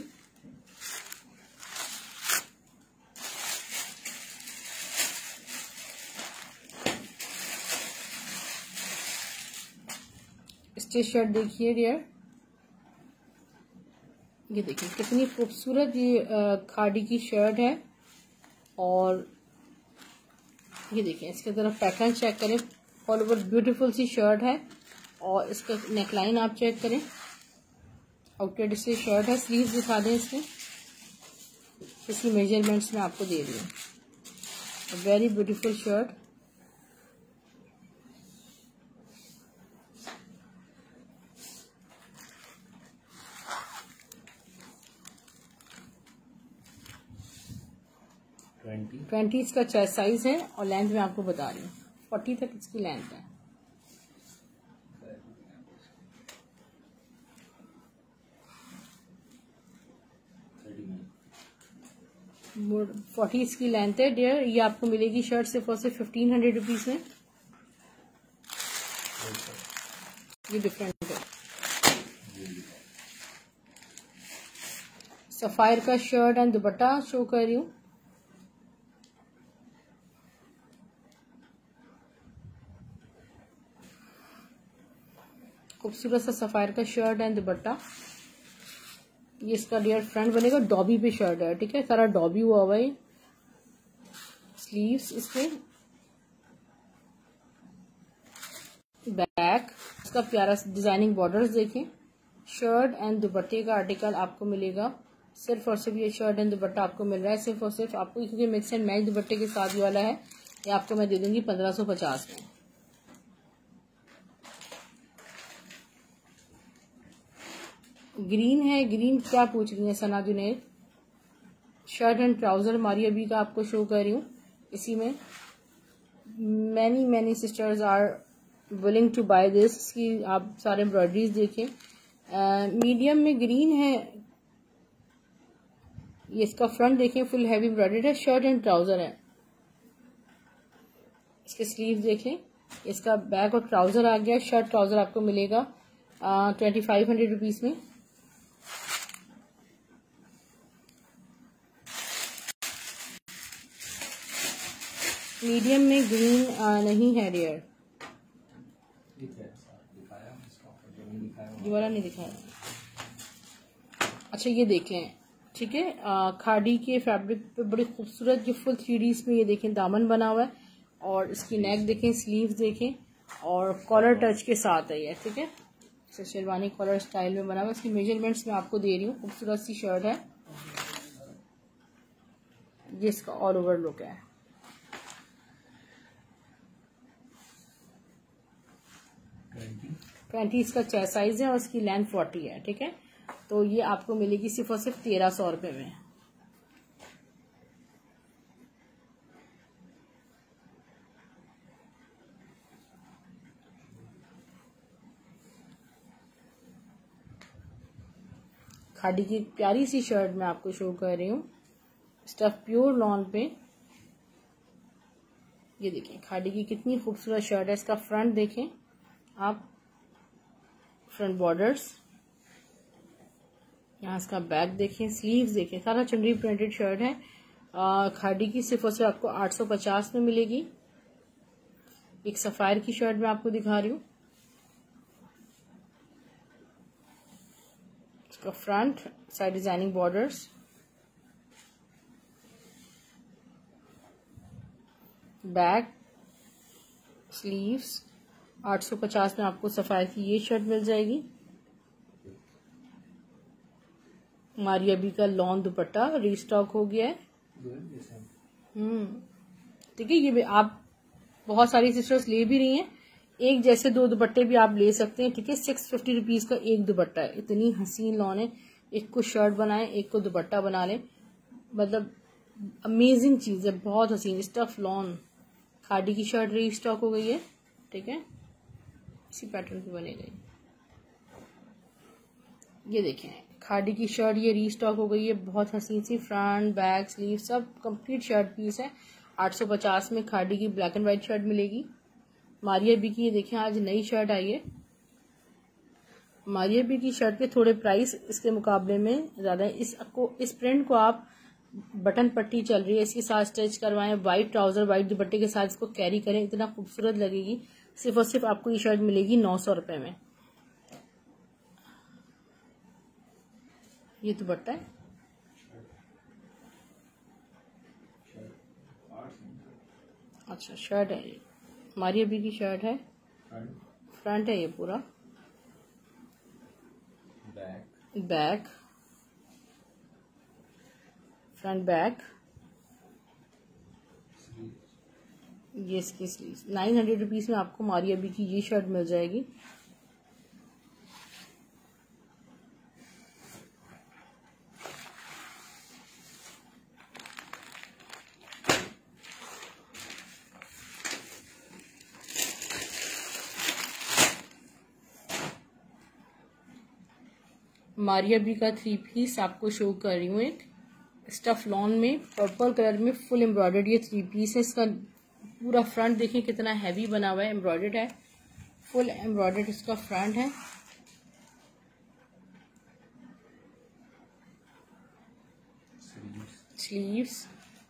स्टिच शर्ट देखिए डियर, ये देखिए कितनी खूबसूरत ये खादी की शर्ट है। और ये देखिए इसके तरफ पैटर्न चेक करें, ऑल ओवर ब्यूटीफुल सी शर्ट है। और इसका नेकलाइन आप चेक करें, आउटलेट से शर्ट है। स्लीव्स दिखा दें इसके, इसकी मेजरमेंट्स में आपको दे रही हूँ। Very beautiful shirt. ट्वेंटी इसका चेस्ट साइज है और लेंथ में आपको बता रही हूँ, फोर्टी तक इसकी लेंथ है। फोर्टी इसकी लेंथ है डियर। ये आपको मिलेगी शर्ट सिर्फ और सिर्फ फिफ्टीन हंड्रेड रुपीज में। ये डिफरेंट है। सफायर का शर्ट एंड दुपट्टा शो कर रही हूँ। खूबसूरत सा सफायर का शर्ट एंड दुपट्टा। ये इसका डियर फ्रंट बनेगा, डॉबी पे शर्ट है, ठीक है, सारा डॉबी हुआ हुआ है। स्लीव्स इसके, बैक इसका प्यारा डिजाइनिंग बॉर्डर्स देखें। शर्ट एंड दुपट्टे का आर्टिकल आपको मिलेगा सिर्फ और सिर्फ, ये शर्ट एंड दुपट्टा आपको मिल रहा है सिर्फ और सिर्फ आपको, क्योंकि मिक्स एंड मैच दुपट्टे के साथ ये वाला है। ये आपको मैं दे दूंगी पंद्रह सौ पचास में। ग्रीन है, ग्रीन क्या पूछ रही है Sana Junaid. Shirt and trouser Maria B का आपको शो कर रही हूँ। इसी में many many sisters are willing to buy this. इसकी आप सारे एम्ब्रॉयडरीज देखें। मीडियम में ग्रीन है। ये इसका फ्रंट देखें, फुल हैवी एम्ब्रॉयडर्ड है। शर्ट एंड ट्राउजर है। इसके स्लीव देखें। इसका बैक और ट्राउजर आ गया। शर्ट ट्राउजर आपको मिलेगा ट्वेंटी फाइव हंड्रेड रुपीज में। मीडियम में ग्रीन आ, नहीं है डियर, ये वाला नहीं दिखाया। अच्छा ये देखें, ठीक है, खादी के फैब्रिक पे बड़ी खूबसूरत, ये फुल थ्री डी में ये देखें दामन बना हुआ है। और इसकी नेक देखें, स्लीव्स देखें और कॉलर टच के साथ है ये, ठीक है, शेरवानी कॉलर स्टाइल में बना हुआ है। इसकी मेजरमेंट्स मैं आपको दे रही हूँ। खूबसूरत सी शर्ट है। ये इसका ऑल ओवर लुक है। ट्वेंटी इसका चेस्ट साइज है और इसकी लेंथ फोर्टी है, ठीक है। तो ये आपको मिलेगी सिर्फ और सिर्फ तेरह सौ रुपए में। खादी की प्यारी सी शर्ट मैं आपको शो कर रही हूँ। स्टफ प्योर लॉन पे। ये देखिए खादी की कितनी खूबसूरत शर्ट है। इसका फ्रंट देखें आप, फ्रंट बॉर्डर्स, यहाँ इसका बैक देखें, स्लीव्स देखें, सारा चमड़ी प्रिंटेड शर्ट है। आ, खादी की सिर्फ और सिर्फ आपको आठ सौ पचास में मिलेगी। एक सफायर की शर्ट मैं आपको दिखा रही हूँ। इसका front side designing borders, back, sleeves. आठ सौ पचास में आपको सफायर की ये शर्ट मिल जाएगी। मारिया बी का लॉन दुपट्टा रीस्टॉक हो गया है। हम्म ठीक है, ये आप बहुत सारी सिस्टर्स ले भी रही हैं। एक जैसे दो दुपट्टे भी आप ले सकते हैं, ठीक है। सिक्स फिफ्टी रुपीज का एक दुपट्टा है। इतनी हसीन लॉन है। एक को शर्ट बनाए, एक को दुपट्टा बना ले, मतलब अमेजिंग चीज है, बहुत हसीन स्टफ लॉन। खादी की शर्ट रीस्टॉक हो गई है, ठीक है, इसी पैटर्न की बनेगी। ये देखें खादी की शर्ट ये रीस्टॉक हो गई है, बहुत हसीन सी, फ्रंट बैक स्लीव सब कंप्लीट शर्ट पीस है। आठ सौ पचास में खादी की ब्लैक एंड व्हाइट शर्ट मिलेगी। मारिया बी की ये देखें आज नई शर्ट आई है। मारिया बी की शर्ट के थोड़े प्राइस इसके मुकाबले में ज्यादा है। इसको इस प्रिंट को आप बटन पट्टी चल रही है इसके साथ स्टिच करवाएं, व्हाइट ट्राउजर व्हाइट दुपट्टे के साथ इसको कैरी करें, इतना खूबसूरत लगेगी। सिर्फ और सिर्फ आपको ये शर्ट मिलेगी नौ सौ रुपए में। ये दुपट्टा है, अच्छा शर्ट है ये, मारिया बी की शर्ट है, फ्रंट है ये पूरा, बैक बैक फ्रंट बैक, ये इसकी स्लीव। नाइन हंड्रेड रुपीज में आपको मारिया बी की ये शर्ट मिल जाएगी। मारिया बी का थ्री पीस आपको शो कर रही हूँ, एक स्टफ लॉन में पर्पल कलर में फुल एम्ब्रॉयडर्ड ये थ्री पीस है। इसका पूरा फ्रंट देखिए कितना हैवी बना हुआ है, एम्ब्रॉयडर्ड है, फुल एम्ब्रॉयडर्ड इसका फ्रंट है। स्लीव्स,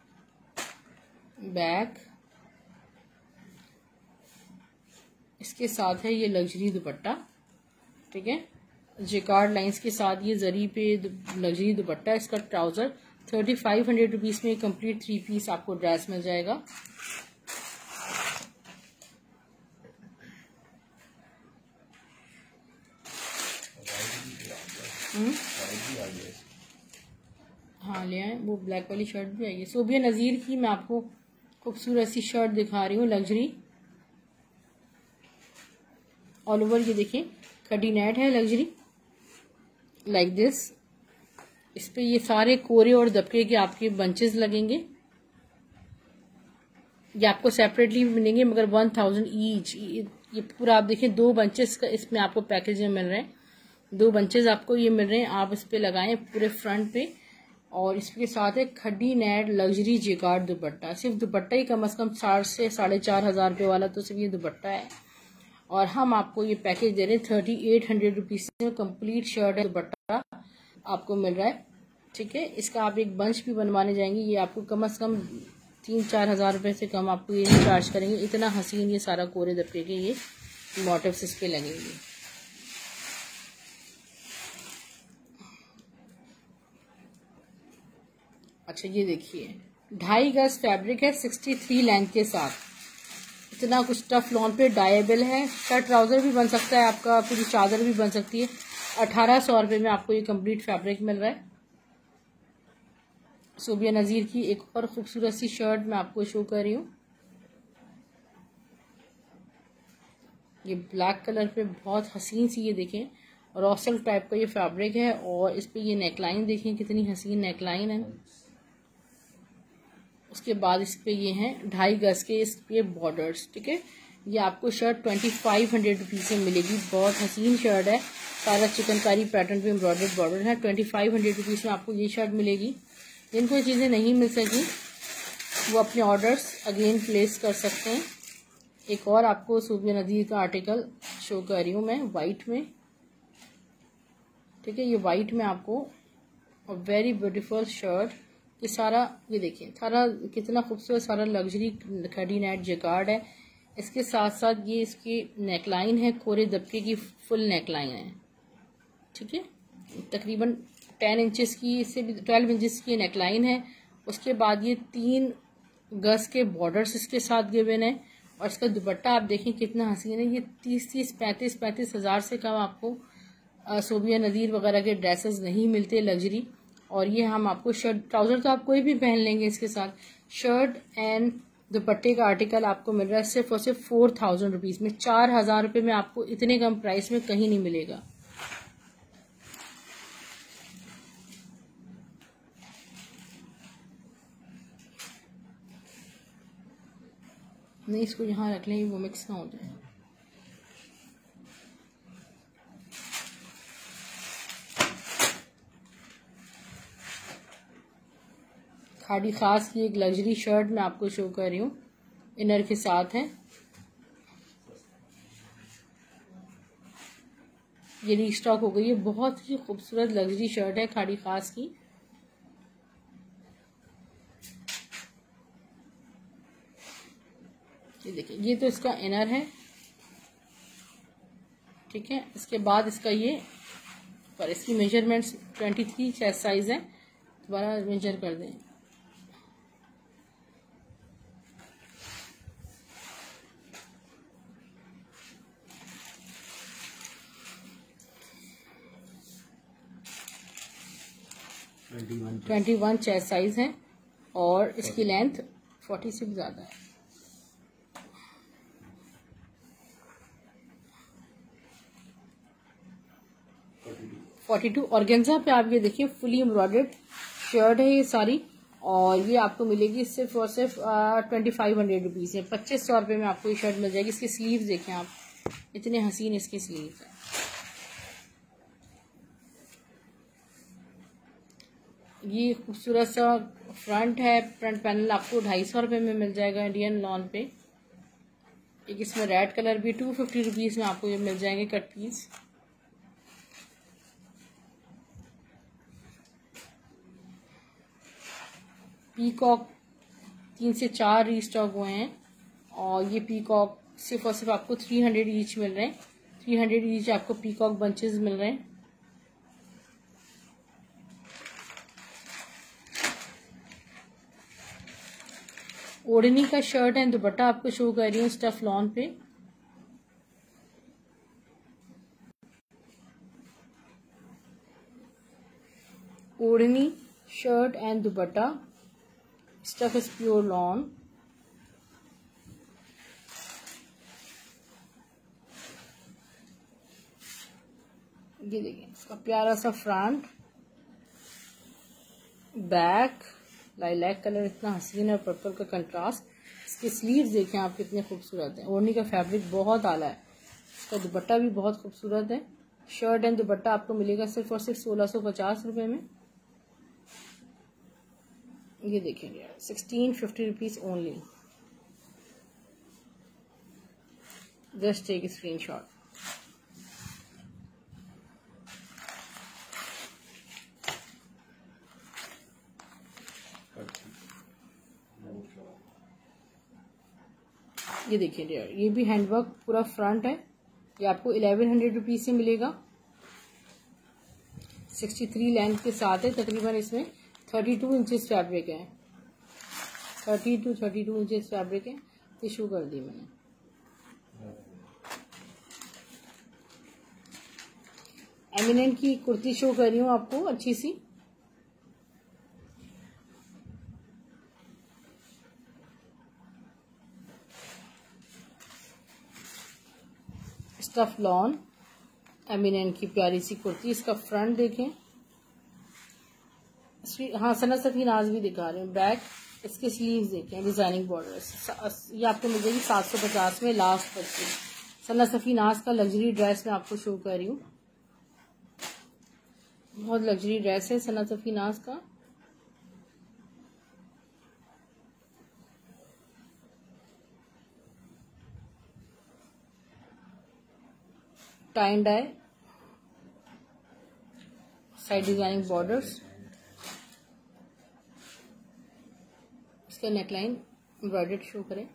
बैक, इसके साथ है ये लग्जरी दुपट्टा, ठीक है, जिकार्ड लाइंस के साथ ये जरी पे लग्जरी दुपट्टा। इसका trouser thirty five hundred rupees में कंप्लीट थ्री पीस आपको ड्रेस मिल जाएगा। हम्म हाँ ले आए, वो ब्लैक वाली शर्ट भी आई है। सोबिया नजीर की मैं आपको खूबसूरत सी शर्ट दिखा रही हूँ, लग्जरी ऑल ओवर। ये देखिए खड्डी नेट है लग्जरी लाइक like दिस। इस पे ये सारे कोरे और दबके के आपके बंचेस लगेंगे। ये आपको सेपरेटली मिलेंगे मगर वन थाउजेंड ईच। ये पूरा आप देखिए दो बंचेस का इसमें आपको पैकेज में मिल रहे हैं, दो बंचेस आपको ये मिल रहे हैं। आप इस पे लगाएं पूरे फ्रंट पे, और इसके साथ है खड्डी नेट लग्जरी जिकार्ड दुपट्टा। सिर्फ दुपट्टा ही कम से कम साठ से साढ़े चार हजार रुपये वाला तो सिर्फ ये दुपट्टा है, और हम आपको ये पैकेज दे रहे हैं थर्टी एट हंड्रेड रुपीज में। कंप्लीट शर्ट है, दुपट्टा आपको मिल रहा है, ठीक है। इसका आप एक बंच भी बनवाने जाएंगे, ये आपको कम से कम तीन चार हजार रुपए से कम आपको ये चार्ज करेंगे। इतना हसीन ये सारा कोरे दबके के ये मोटिव्स इस पे लगेंगे। अच्छा ये देखिए ढाई गज फैब्रिक है, सिक्सटी थ्री लेंथ के साथ, इतना कुछ टफ लॉन पे डायबल है। शर्ट ट्राउजर भी बन सकता है आपका, पूरी चादर भी बन सकती है। अठारह सौ रुपये में आपको ये कंप्लीट फैब्रिक मिल रहा है। सोबिया नजीर की एक और खूबसूरत सी शर्ट मैं आपको शो कर रही हूँ। ये ब्लैक कलर पे बहुत हसीन सी, ये देखें रॉसल टाइप का ये फैब्रिक है, और इस पे ये नेकलाइन देखें कितनी हसीन नेकलाइन है। उसके बाद इस पे ये हैं ढाई गज के इस पे बॉर्डर्स, ठीक है। ये आपको shirt twenty five hundred rupees में मिलेगी। बहुत हसीन शर्ट है, सारा चिकनकारी पैटर्न पे एम्ब्रॉयडर्ड बॉर्डर है। ट्वेंटी फाइव हंड्रेड रुपीज में आपको ये शर्ट मिलेगी। जिनको ये चीजें नहीं मिल सकी वो अपने ऑर्डर्स अगेन प्लेस कर सकते हैं। एक और आपको सोबिया नजीर का आर्टिकल शो कर रही हूँ मैं व्हाइट में, ठीक है। ये व्हाइट में आपको वेरी ब्यूटीफुल शर्ट, ये सारा ये देखिए सारा कितना खूबसूरत सारा लग्जरी खड़ी नेट जैकार्ड है। इसके साथ साथ ये इसकी नेकलाइन है, कोरे दबके की फुल नेकलाइन है, ठीक है। तकरीबन टेन इंचेस की, इससे भी ट्वेल्व इंचेस की नेकलाइन है। उसके बाद ये तीन गज के बॉर्डर्स इसके साथ गिवन है, और इसका दुपट्टा आप देखें कितना हसीन है। ये तीस तीस पैंतीस पैंतीस हजार से कम आपको सोबिया नजीर वगैरह के ड्रेसेस नहीं मिलते लग्जरी। और ये हम आपको शर्ट ट्राउजर तो आप कोई भी पहन लेंगे, इसके साथ शर्ट एंड दुपट्टे का आर्टिकल आपको मिल रहा है सिर्फ और सिर्फ फोर थाउजेंड रुपीज में। चार हजार रुपये में आपको इतने कम प्राइस में कहीं नहीं मिलेगा। नहीं इसको यहाँ रख लें, वो मिक्स ना हो जाए। खाड़ी खास की एक लग्जरी शर्ट मैं आपको शो कर रही हूँ, इनर के साथ है। ये रीस्टॉक हो गई है, बहुत ही खूबसूरत लग्जरी शर्ट है खाड़ी खास की। ये देखिए, ये तो इसका इनर है, ठीक है। इसके बाद इसका ये पर इसकी measurements twenty three chest size है, दोबारा मेजर कर दें। ट्वेंटी वन चेस्ट साइज है और इसकी लेंथ फोर्टी सिक्स ज्यादा है। फोर्टी टू ऑर्गेन्जा पे आप ये देखिए फुली एम्ब्रॉयडर्ड शर्ट है ये सारी, और ये आपको मिलेगी सिर्फ और सिर्फ ट्वेंटी फाइव हंड्रेड रुपीज में, पच्चीस सौ रुपये में आपको ये शर्ट मिल जाएगी। इसकी स्लीव्स देखें आप, इतने हसीन इसकी स्लीव्स है। ये खूबसूरत सा फ्रंट है, फ्रंट पैनल आपको ढाई सौ रुपये में मिल जाएगा इंडियन लॉन पे। एक इसमें रेड कलर भी टू फिफ्टी रुपीज में आपको ये मिल जाएंगे कट पीस। पीकॉक तीन से चार रीस्टॉक हुए हैं और ये पीकॉक सिर्फ और सिर्फ आपको थ्री हंड्रेड ईच मिल रहे हैं। थ्री हंड्रेड ईच आपको पीकॉक बंचेस मिल रहे हैं। ओढ़नी का शर्ट एंड दुपट्टा आपको शो कर रही हूँ स्टफ लॉन पे। ओढ़नी shirt and dupatta, stuff is pure lawn. ये देखिए इसका प्यारा सा फ्रंट, बैक लाइलैक कलर इतना हसीन है, पर्पल का कंट्रास्ट। इसके स्लीव्स देखें आप कितने खूबसूरत हैं। ओढ़नी का फैब्रिक बहुत आला है। इसका दुपट्टा भी बहुत खूबसूरत है। शर्ट एंड दुपट्टा आपको मिलेगा सिर्फ और सिर्फ सोलह सौ पचास रुपये में। ये देखेंगे यार, sixteen fifty rupees only. Just take screenshot. ये देखिए डियर, ये भी हैंडवर्क पूरा फ्रंट है। ये आपको इलेवन हंड्रेड रुपीज से मिलेगा। सिक्सटी थ्री लेंथ के साथ है। तकरीबन इसमें थर्टी टू इंचेस फैब्रिक है। Thirty two thirty two inches fabric है। टिश्यू कर दी मैंने। एमिनेंट की कुर्ती शो कर रही हूँ आपको अच्छी सी। स्टफ लॉन एमिनेंट की प्यारी सी कुर्ती। इसका फ्रंट देखें, हाँ सना सफी नाज भी दिखा रहे हैं। बैक इसके स्लीव्स देखें, डिजाइनिंग बॉर्डर। ये आपको मिल जाएगी सात सौ पचास में लास्ट परचेज। सना सफी नाज का लग्जरी ड्रेस मैं आपको शो कर रही हूँ। बहुत लग्जरी ड्रेस है सना सफी नाज का। Tie dye, side designing borders. इसका नेकलाइन एम्ब्रॉयडर्ड शो करें।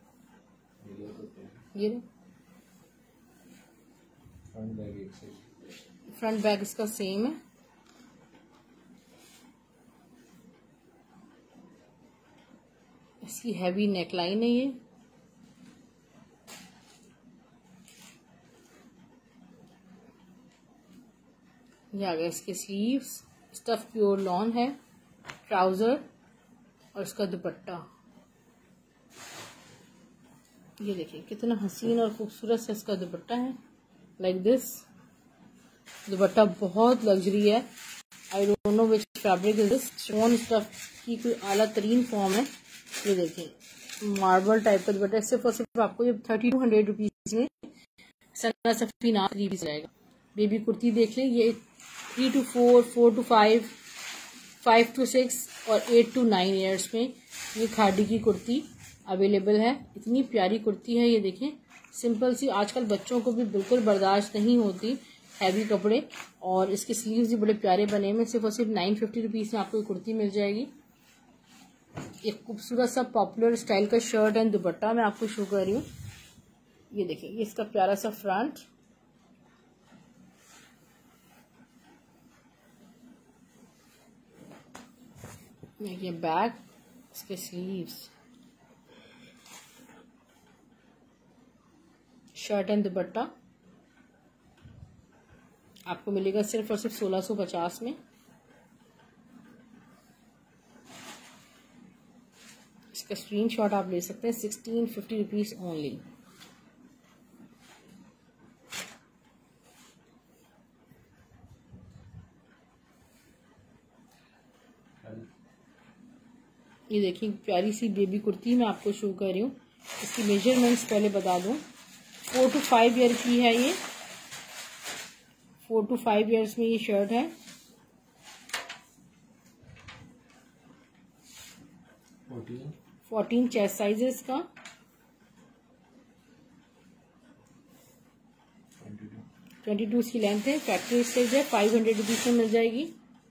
ये फ्रंट बैक इसका सेम है। इसकी हैवी नेकलाइन है। ये ये आ गया इसके स्लीव्स। स्टफ प्योर लॉन है। ट्राउजर और इसका दुपट्टा। ये देखिए कितना हसीन और खूबसूरत सा इसका दुपट्टा है। लाइक दिस दुपट्टा बहुत लग्जरी है। I don't know which fabric is this. Chiffon stuff की कोई आला तरीन फॉर्म है। ये देखिए मार्बल टाइप का दुपट्टा। सिर्फ और सिर्फ आपको ये थर्टी टू हंड्रेड रुपीज में सना सफी नाज जाएगा। बेबी कुर्ती देख ले, ये three two four four to five five to six और एट टू नाइन ईयर्स में ये खादी की कुर्ती अवेलेबल है। इतनी प्यारी कुर्ती है, ये देखें, सिंपल सी। आजकल बच्चों को भी बिल्कुल बर्दाश्त नहीं होती हैवी कपड़े, और इसके स्लीव्स भी बड़े प्यारे बने हुए। सिर्फ और सिर्फ नाइन फिफ्टी रुपीज़ में आपको ये कुर्ती मिल जाएगी। एक खूबसूरत सा पॉपुलर स्टाइल का शर्ट एंड दुपट्टा मैं आपको शो कर रही हूँ। ये देखिए, ये इसका प्यारा सा फ्रंट, ये बैक, इसके स्लीव्स, शर्ट एंड दुपट्टा आपको मिलेगा सिर्फ और सिर्फ सोलह सौ पचास में। इसका स्क्रीनशॉट आप ले सकते हैं। Sixteen fifty rupees only. ये देखिए, प्यारी सी बेबी कुर्ती मैं आपको शो कर रही हूँ। इसकी मेजरमेंट्स पहले बता दूं। फोर टू फाइव ईयर की है ये। फोर टू फाइव ईयर्स में ये शर्ट है। फोर्टीन चेस्ट साइज है इसका। ट्वेंटी टू इसकी लेंथ है। फैक्ट्री स्टेज है। फाइव हंड्रेड रुपीज में मिल जाएगी।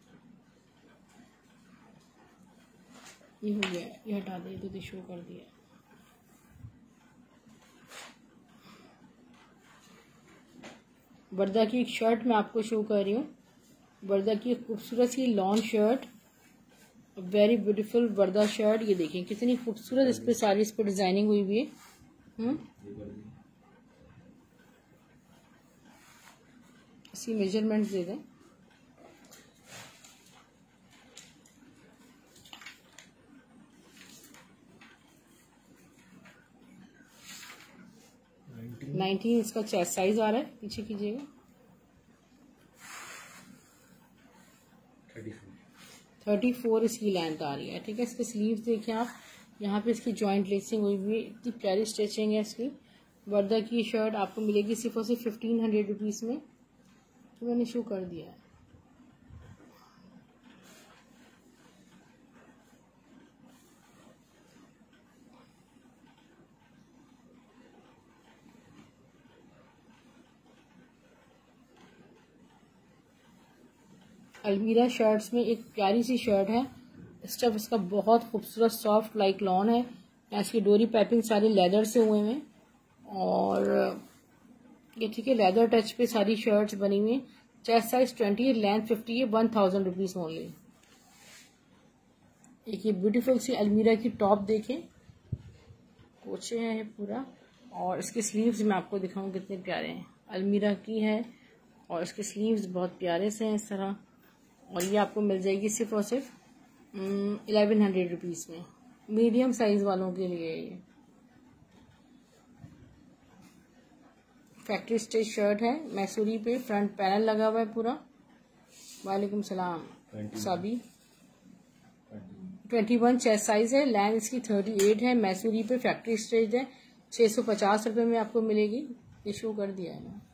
ये हो गया, ये हटा दे, तो शो कर दिया। वर्दा की एक शर्ट मैं आपको शो कर रही हूँ। वर्दा की एक खूबसूरत सी long shirt, very beautiful Warda shirt. ये देखें कितनी खूबसूरत इस पे सारी इस पे डिजाइनिंग हुई हुई है। हम्म इसकी मेजरमेंट दे दें। नाइनटीन इसका चेस्ट साइज आ रहा है। पीछे कीजिएगा। थर्टी फोर इसकी लेंथ आ रही है। ठीक है, इसके स्लीव्स देखें आप, यहाँ पे इसकी जॉइंट लेसिंग हुई हुई है। इतनी प्यारी स्टिचिंग है इसकी। वर्दा की शर्ट आपको मिलेगी सिर्फ और सिर्फ फिफ्टीन हंड्रेड रुपीज में, तो मैंने शो कर दिया है। अलमीरा शर्ट्स में एक प्यारी सी शर्ट है। स्टफ इसका बहुत खूबसूरत सॉफ्ट लाइक लॉन है। इसकी डोरी पाइपिंग सारी लेदर से हुए हैं, और ये ठीक है, लेदर टच पे सारी शर्ट्स बनी हुई हैं। चेस्ट साइज ट्वेंटी है, लेंथ फिफ्टी है। One thousand rupees only. एक ये ब्यूटीफुल सी अलमीरा की टॉप देखें, कोचे है पूरा, और इसके स्लीव्स मैं आपको दिखाऊं कितने प्यारे हैं। अलमीरा की है, और इसके स्लीव्स बहुत प्यारे से हैं इस तरह, और ये आपको मिल जाएगी सिर्फ और सिर्फ इलेवन हंड्रेड रुपीज में। मीडियम साइज वालों के लिए ये फैक्ट्री स्टिच शर्ट है। मैसूरी पे फ्रंट पैनल लगा हुआ है पूरा। वालेकुम सलाम साबी। ट्वेंटी वन चेस्ट साइज है। लेंथ इसकी थर्टी एट है। मैसूरी पे फैक्ट्री स्टिच है। छह सौ पचास रुपए में आपको मिलेगी। ये शो कर दिया है ना।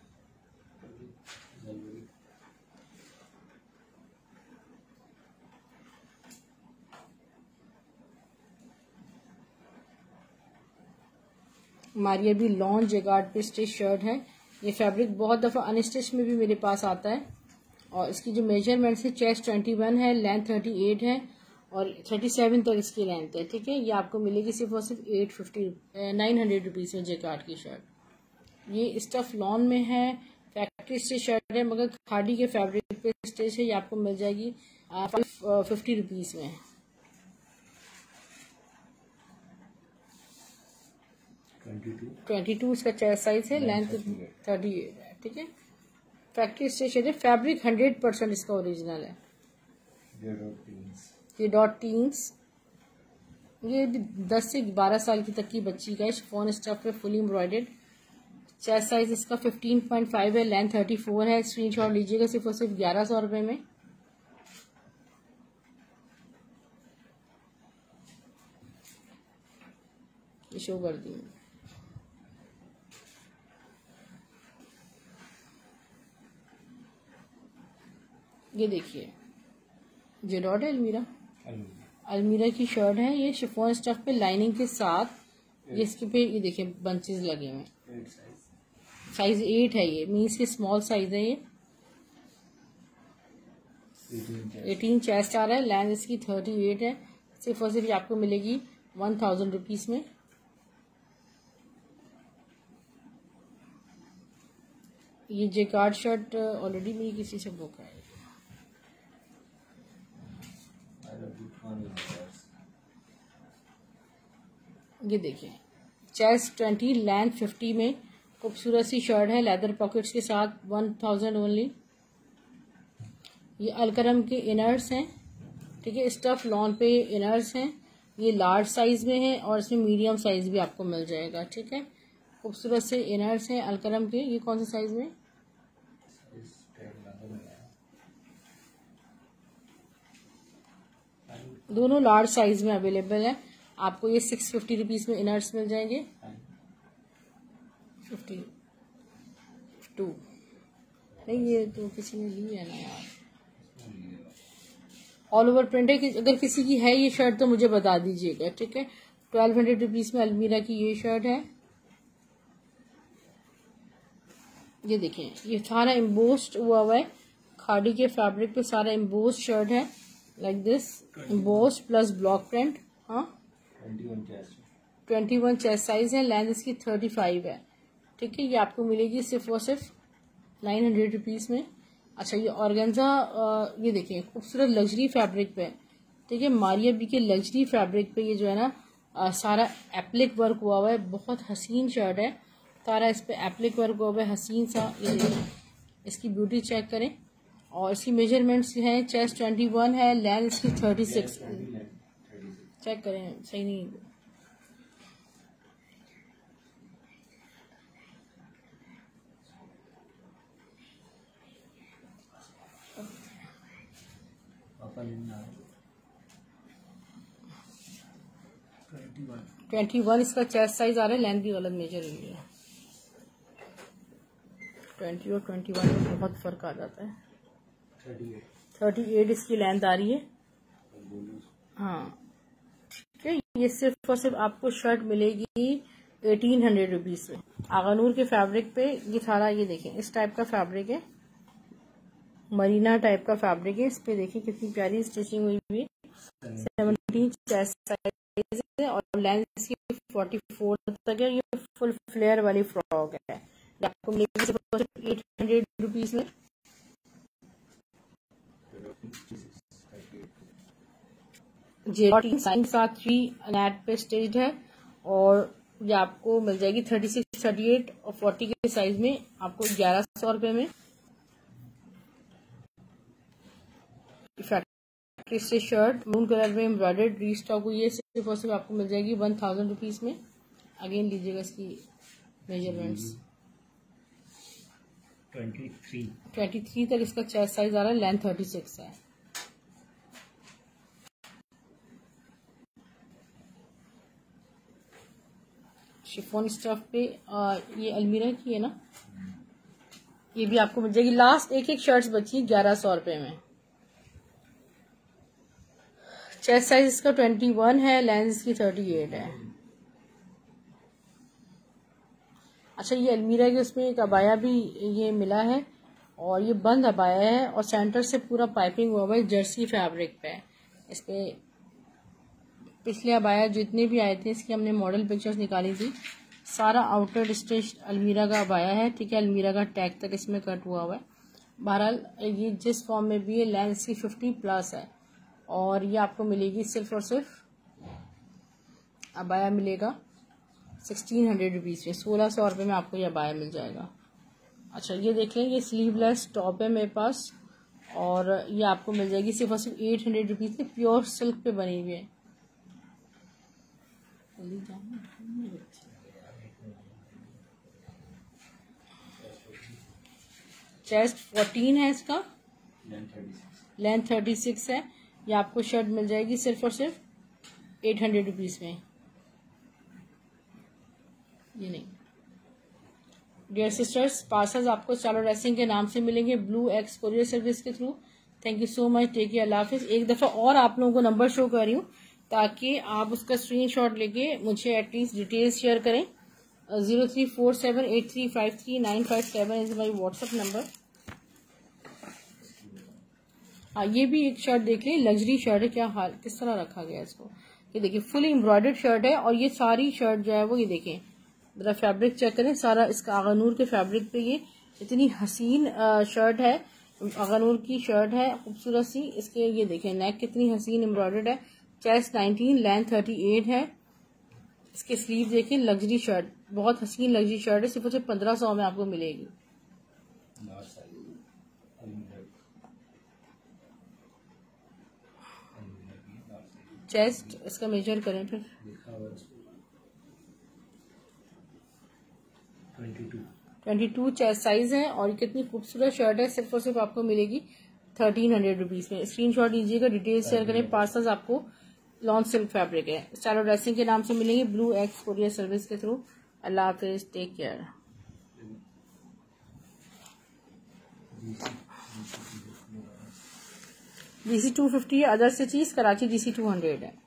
हमारी अभी लॉन्ग जेगार्ड पे स्टिच शर्ट है। ये फैब्रिक बहुत दफ़ा अनस्टिच में भी मेरे पास आता है, और इसकी जो मेजरमेंट है, चेस्ट ट्वेंटी वन है, लेंथ थर्टी एट है, और थर्टी सेवन तक इसकी लेंथ है। ठीक है, ये आपको मिलेगी सिर्फ और सिर्फ eight fifty nine hundred rupees में जेगार्ड की शर्ट। ये स्टफ लॉन में है, फैक्ट्री स्टिच शर्ट है, मगर खादी के फैब्रिक पे स्टिच है। ये आपको मिल जाएगी फाइव फिफ्टी रुपीज़ में। ट्वेंटी टू इसका चेस्ट साइज है, लेंथ थर्टी एट है। ठीक है, फैक्ट्री स्टिच है। फैब्रिक हंड्रेड परसेंट इसका ओरिजिनल है। ये डॉट टीन्स, ये दस से बारह साल की तक की बच्ची का शिफॉन स्टफ है, फुली एम्ब्रॉयडेड। चेस्ट साइज इसका फिफ्टीन पॉइंट फाइव है, लेंथ थर्टी फोर है। स्क्रीनशॉट लीजिएगा सिर्फ और सिर्फ ग्यारह सौ रुपए में। ये शो कर दी। ये देखिए, जेडॉट है अलमीरा अलमीरा की शर्ट है। ये शिफॉन स्टफ पे लाइनिंग के साथ ये इसके पे ये देखिए बंचेस लगे हुए हैं। साइज एट है, ये मीन्स के स्मॉल साइज है। ये एटीन चेस्ट आ रहा है। लेंथ इसकी थर्टी एट है। सिर्फ और सिर्फ आपको मिलेगी वन थाउजेंड रुपीज में। ये जेकार्ड शर्ट ऑलरेडी मेरी किसी से बुक है। ये देखिए चेस्ट ट्वेंटी लेंथ फिफ्टी में खूबसूरत सी शर्ट है लेदर पॉकेट्स के साथ। One thousand only. ये अलकरम के इनर्स हैं, ठीक है। स्टफ लॉन पे इनर्स हैं। ये लार्ज साइज में है और इसमें मीडियम साइज भी आपको मिल जाएगा, ठीक है। खूबसूरत से इनर्स हैं अलकरम के। ये कौन से साइज में? दोनों लार्ज साइज में अवेलेबल है। आपको ये सिक्स फिफ्टी रुपीज में इनर्स मिल जाएंगे। फिफ्टी टू नहीं, ये तो किसी ने ली है ना यार। ऑल ओवर प्रिंट है। अगर किसी की है ये शर्ट तो मुझे बता दीजिएगा, ठीक है। ट्वेल्व हंड्रेड रुपीज में अलमीरा की ये शर्ट है। ये देखें ये सारा एम्बोस्ड हुआ हुआ है खाड़ी के फैब्रिक पे। सारा एम्बोस्ड शर्ट है like this, embossed plus block print. हाँ ट्वेंटी वन चेस्ट साइज है। लेंथ इसकी थर्टी फाइव है, ठीक है। ये आपको मिलेगी सिर्फ और सिर्फ नाइन हंड्रेड रुपीज में। अच्छा ये ऑर्गेन्जा, ये देखिए खूबसूरत लग्जरी फैब्रिक पे, ठीक है। मारिया बी के लग्जरी फैब्रिक पे ये जो है ना आ, सारा एप्लिक वर्क हुआ हुआ है। बहुत हसीन शर्ट है। सारा इस पे एप्लिक वर्क हुआ हुआ है हसीन सा। ये इसकी ब्यूटी चेक करें। और इसकी मेजरमेंट्स हैं चेस्ट ट्वेंटी वन है, लेंथ इसकी थर्टी सिक्स। चेक करें सही नहीं। ट्वेंटी वन इसका चेस्ट साइज आ रहा है। लेंथ भी गलत मेजर हुई है। ट्वेंटी और ट्वेंटी वन में बहुत फर्क आ जाता है। थर्टी एट इसकी लेंथ आ रही है। हाँ ठीक है। ये सिर्फ और सिर्फ आपको शर्ट मिलेगी एटीन हंड्रेड रुपीज में। आगानूर के फैब्रिक पे ये सारा, ये देखें इस टाइप का फैब्रिक है, मरीना टाइप का फैब्रिक है। इस पे देखिए कितनी प्यारी स्टिचिंग हुई हुई है। सेवनटीन चेस्ट साइज है और लेंथ इसकी फोर्टी फोर तक है। ये फुल फ्लेयर वाली फ्रॉक है। आपको मिलेगी सिर्फ एट हंड्रेड रुपीज में। जेड साइन साथ थ्री नेट पे स्टिच्ड है और ये आपको मिल जाएगी थर्टी सिक्स थर्टी एट और फोर्टी के साइज में आपको ग्यारह सौ रुपए में। फैक्ट्री से शर्ट मून कलर में एम्ब्रॉयडर्ड रीस्टॉक हुई है। सिर्फ और सिर्फ आपको मिल जाएगी वन थाउजेंड रुपीज में। अगेन लीजिएगा इसकी measurements. Twenty three twenty three तक इसका चेस्ट साइज आ रहा है। लेंथ थर्टी सिक्स है। शिफॉन स्टफ पे आ, ये अलमीरा की है ना, ये भी आपको मिल जाएगी। लास्ट एक एक शर्ट्स बची ग्यारह सौ रुपए में। चेस्ट साइज इसका ट्वेंटी वन है। लेंथ इसकी थर्टी एट है। अच्छा ये अलमीरा के उसमें एक अबाया भी ये मिला है और ये बंद अबाया है और सेंटर से पूरा पाइपिंग हुआ हुआ है जर्सी फैब्रिक पे। इस पे पिछले अबाया जितने भी आए थे इसकी हमने मॉडल पिक्चर्स निकाली थी। सारा आउटर स्टिच अलमीरा का अबाया है, ठीक है। अलमीरा का टैग तक इसमें कट हुआ हुआ है। बहरहाल ये जिस फॉर्म में भी है लेंथ इसकी फिफ्टी प्लस है और ये आपको मिलेगी सिर्फ और सिर्फ अबाया मिलेगा सिक्सटीन हंड्रेड रुपीज में। सोलह सौ रुपये में आपको ये अबाया मिल जाएगा। अच्छा ये देख लें, ये स्लीवलेस टॉप है मेरे पास और ये आपको मिल जाएगी सिर्फ और सिर्फ एट हंड्रेड रुपीज में। प्योर सिल्क पे बनी हुई है। चेस्ट फोर्टीन है इसका, लेंथ थर्टी सिक्स है। ये आपको शर्ट मिल जाएगी सिर्फ और सिर्फ एट हंड्रेड रुपीज में। ये नहीं डियर सिस्टर्स, पार्सल्स आपको चालो ड्रेसिंग के नाम से मिलेंगे ब्लू एक्स कोरियर सर्विस के through. Thank you so much, take care, अल्लाह हाफिज। एक दफ़ा और आप लोगों को नंबर शो कर रही हूँ ताकि आप उसका स्क्रीनशॉट लेके मुझे एटलीस्ट डिटेल्स शेयर करें। Zero three four seven eight three five three nine five seven is my WhatsApp number. हाँ, ये भी एक शर्ट देख लें, लग्जरी शर्ट है, क्या हाल किस तरह रखा गया इसको। ये देखिए फुली एम्ब्रॉयडर्ड शर्ट है और ये सारी शर्ट जो है वो ये देखें, जरा फैब्रिक चेक करें, सारा इसका आगानूर के फैब्रिक पे ये इतनी हसीन शर्ट है, आगानूर की शर्ट है खूबसूरत सी। इसके ये देखें नेक कितनी हसीन एम्ब्रॉयडर्ड है, chest nineteen, length thirty eight है। इसके स्लीव देखें, लग्जरी शर्ट, बहुत हसीन लग्जरी शर्ट है, सिर्फ सिर्फ पंद्रह सौ में आपको मिलेगी। चेस्ट इसका मेजर करें फिर, ट्वेंटी टू चेस्ट साइज है और कितनी खूबसूरत शर्ट है, सिर्फ और सिर्फ आपको मिलेगी थर्टीन हंड्रेड रुपीज में। स्क्रीनशॉट लीजिएगा, डिटेल्स शेयर करें। पार्सल्स आपको लॉन सिल्क फैब्रिक है, स्टाइलो ड्रेसिंग के नाम से मिलेंगे, ब्लू एक्स कोरियर सर्विस के थ्रू। अल्लाह हाफिज, take care. DC two fifty है, अदर से चीज कराची डीसी टू हंड्रेड है।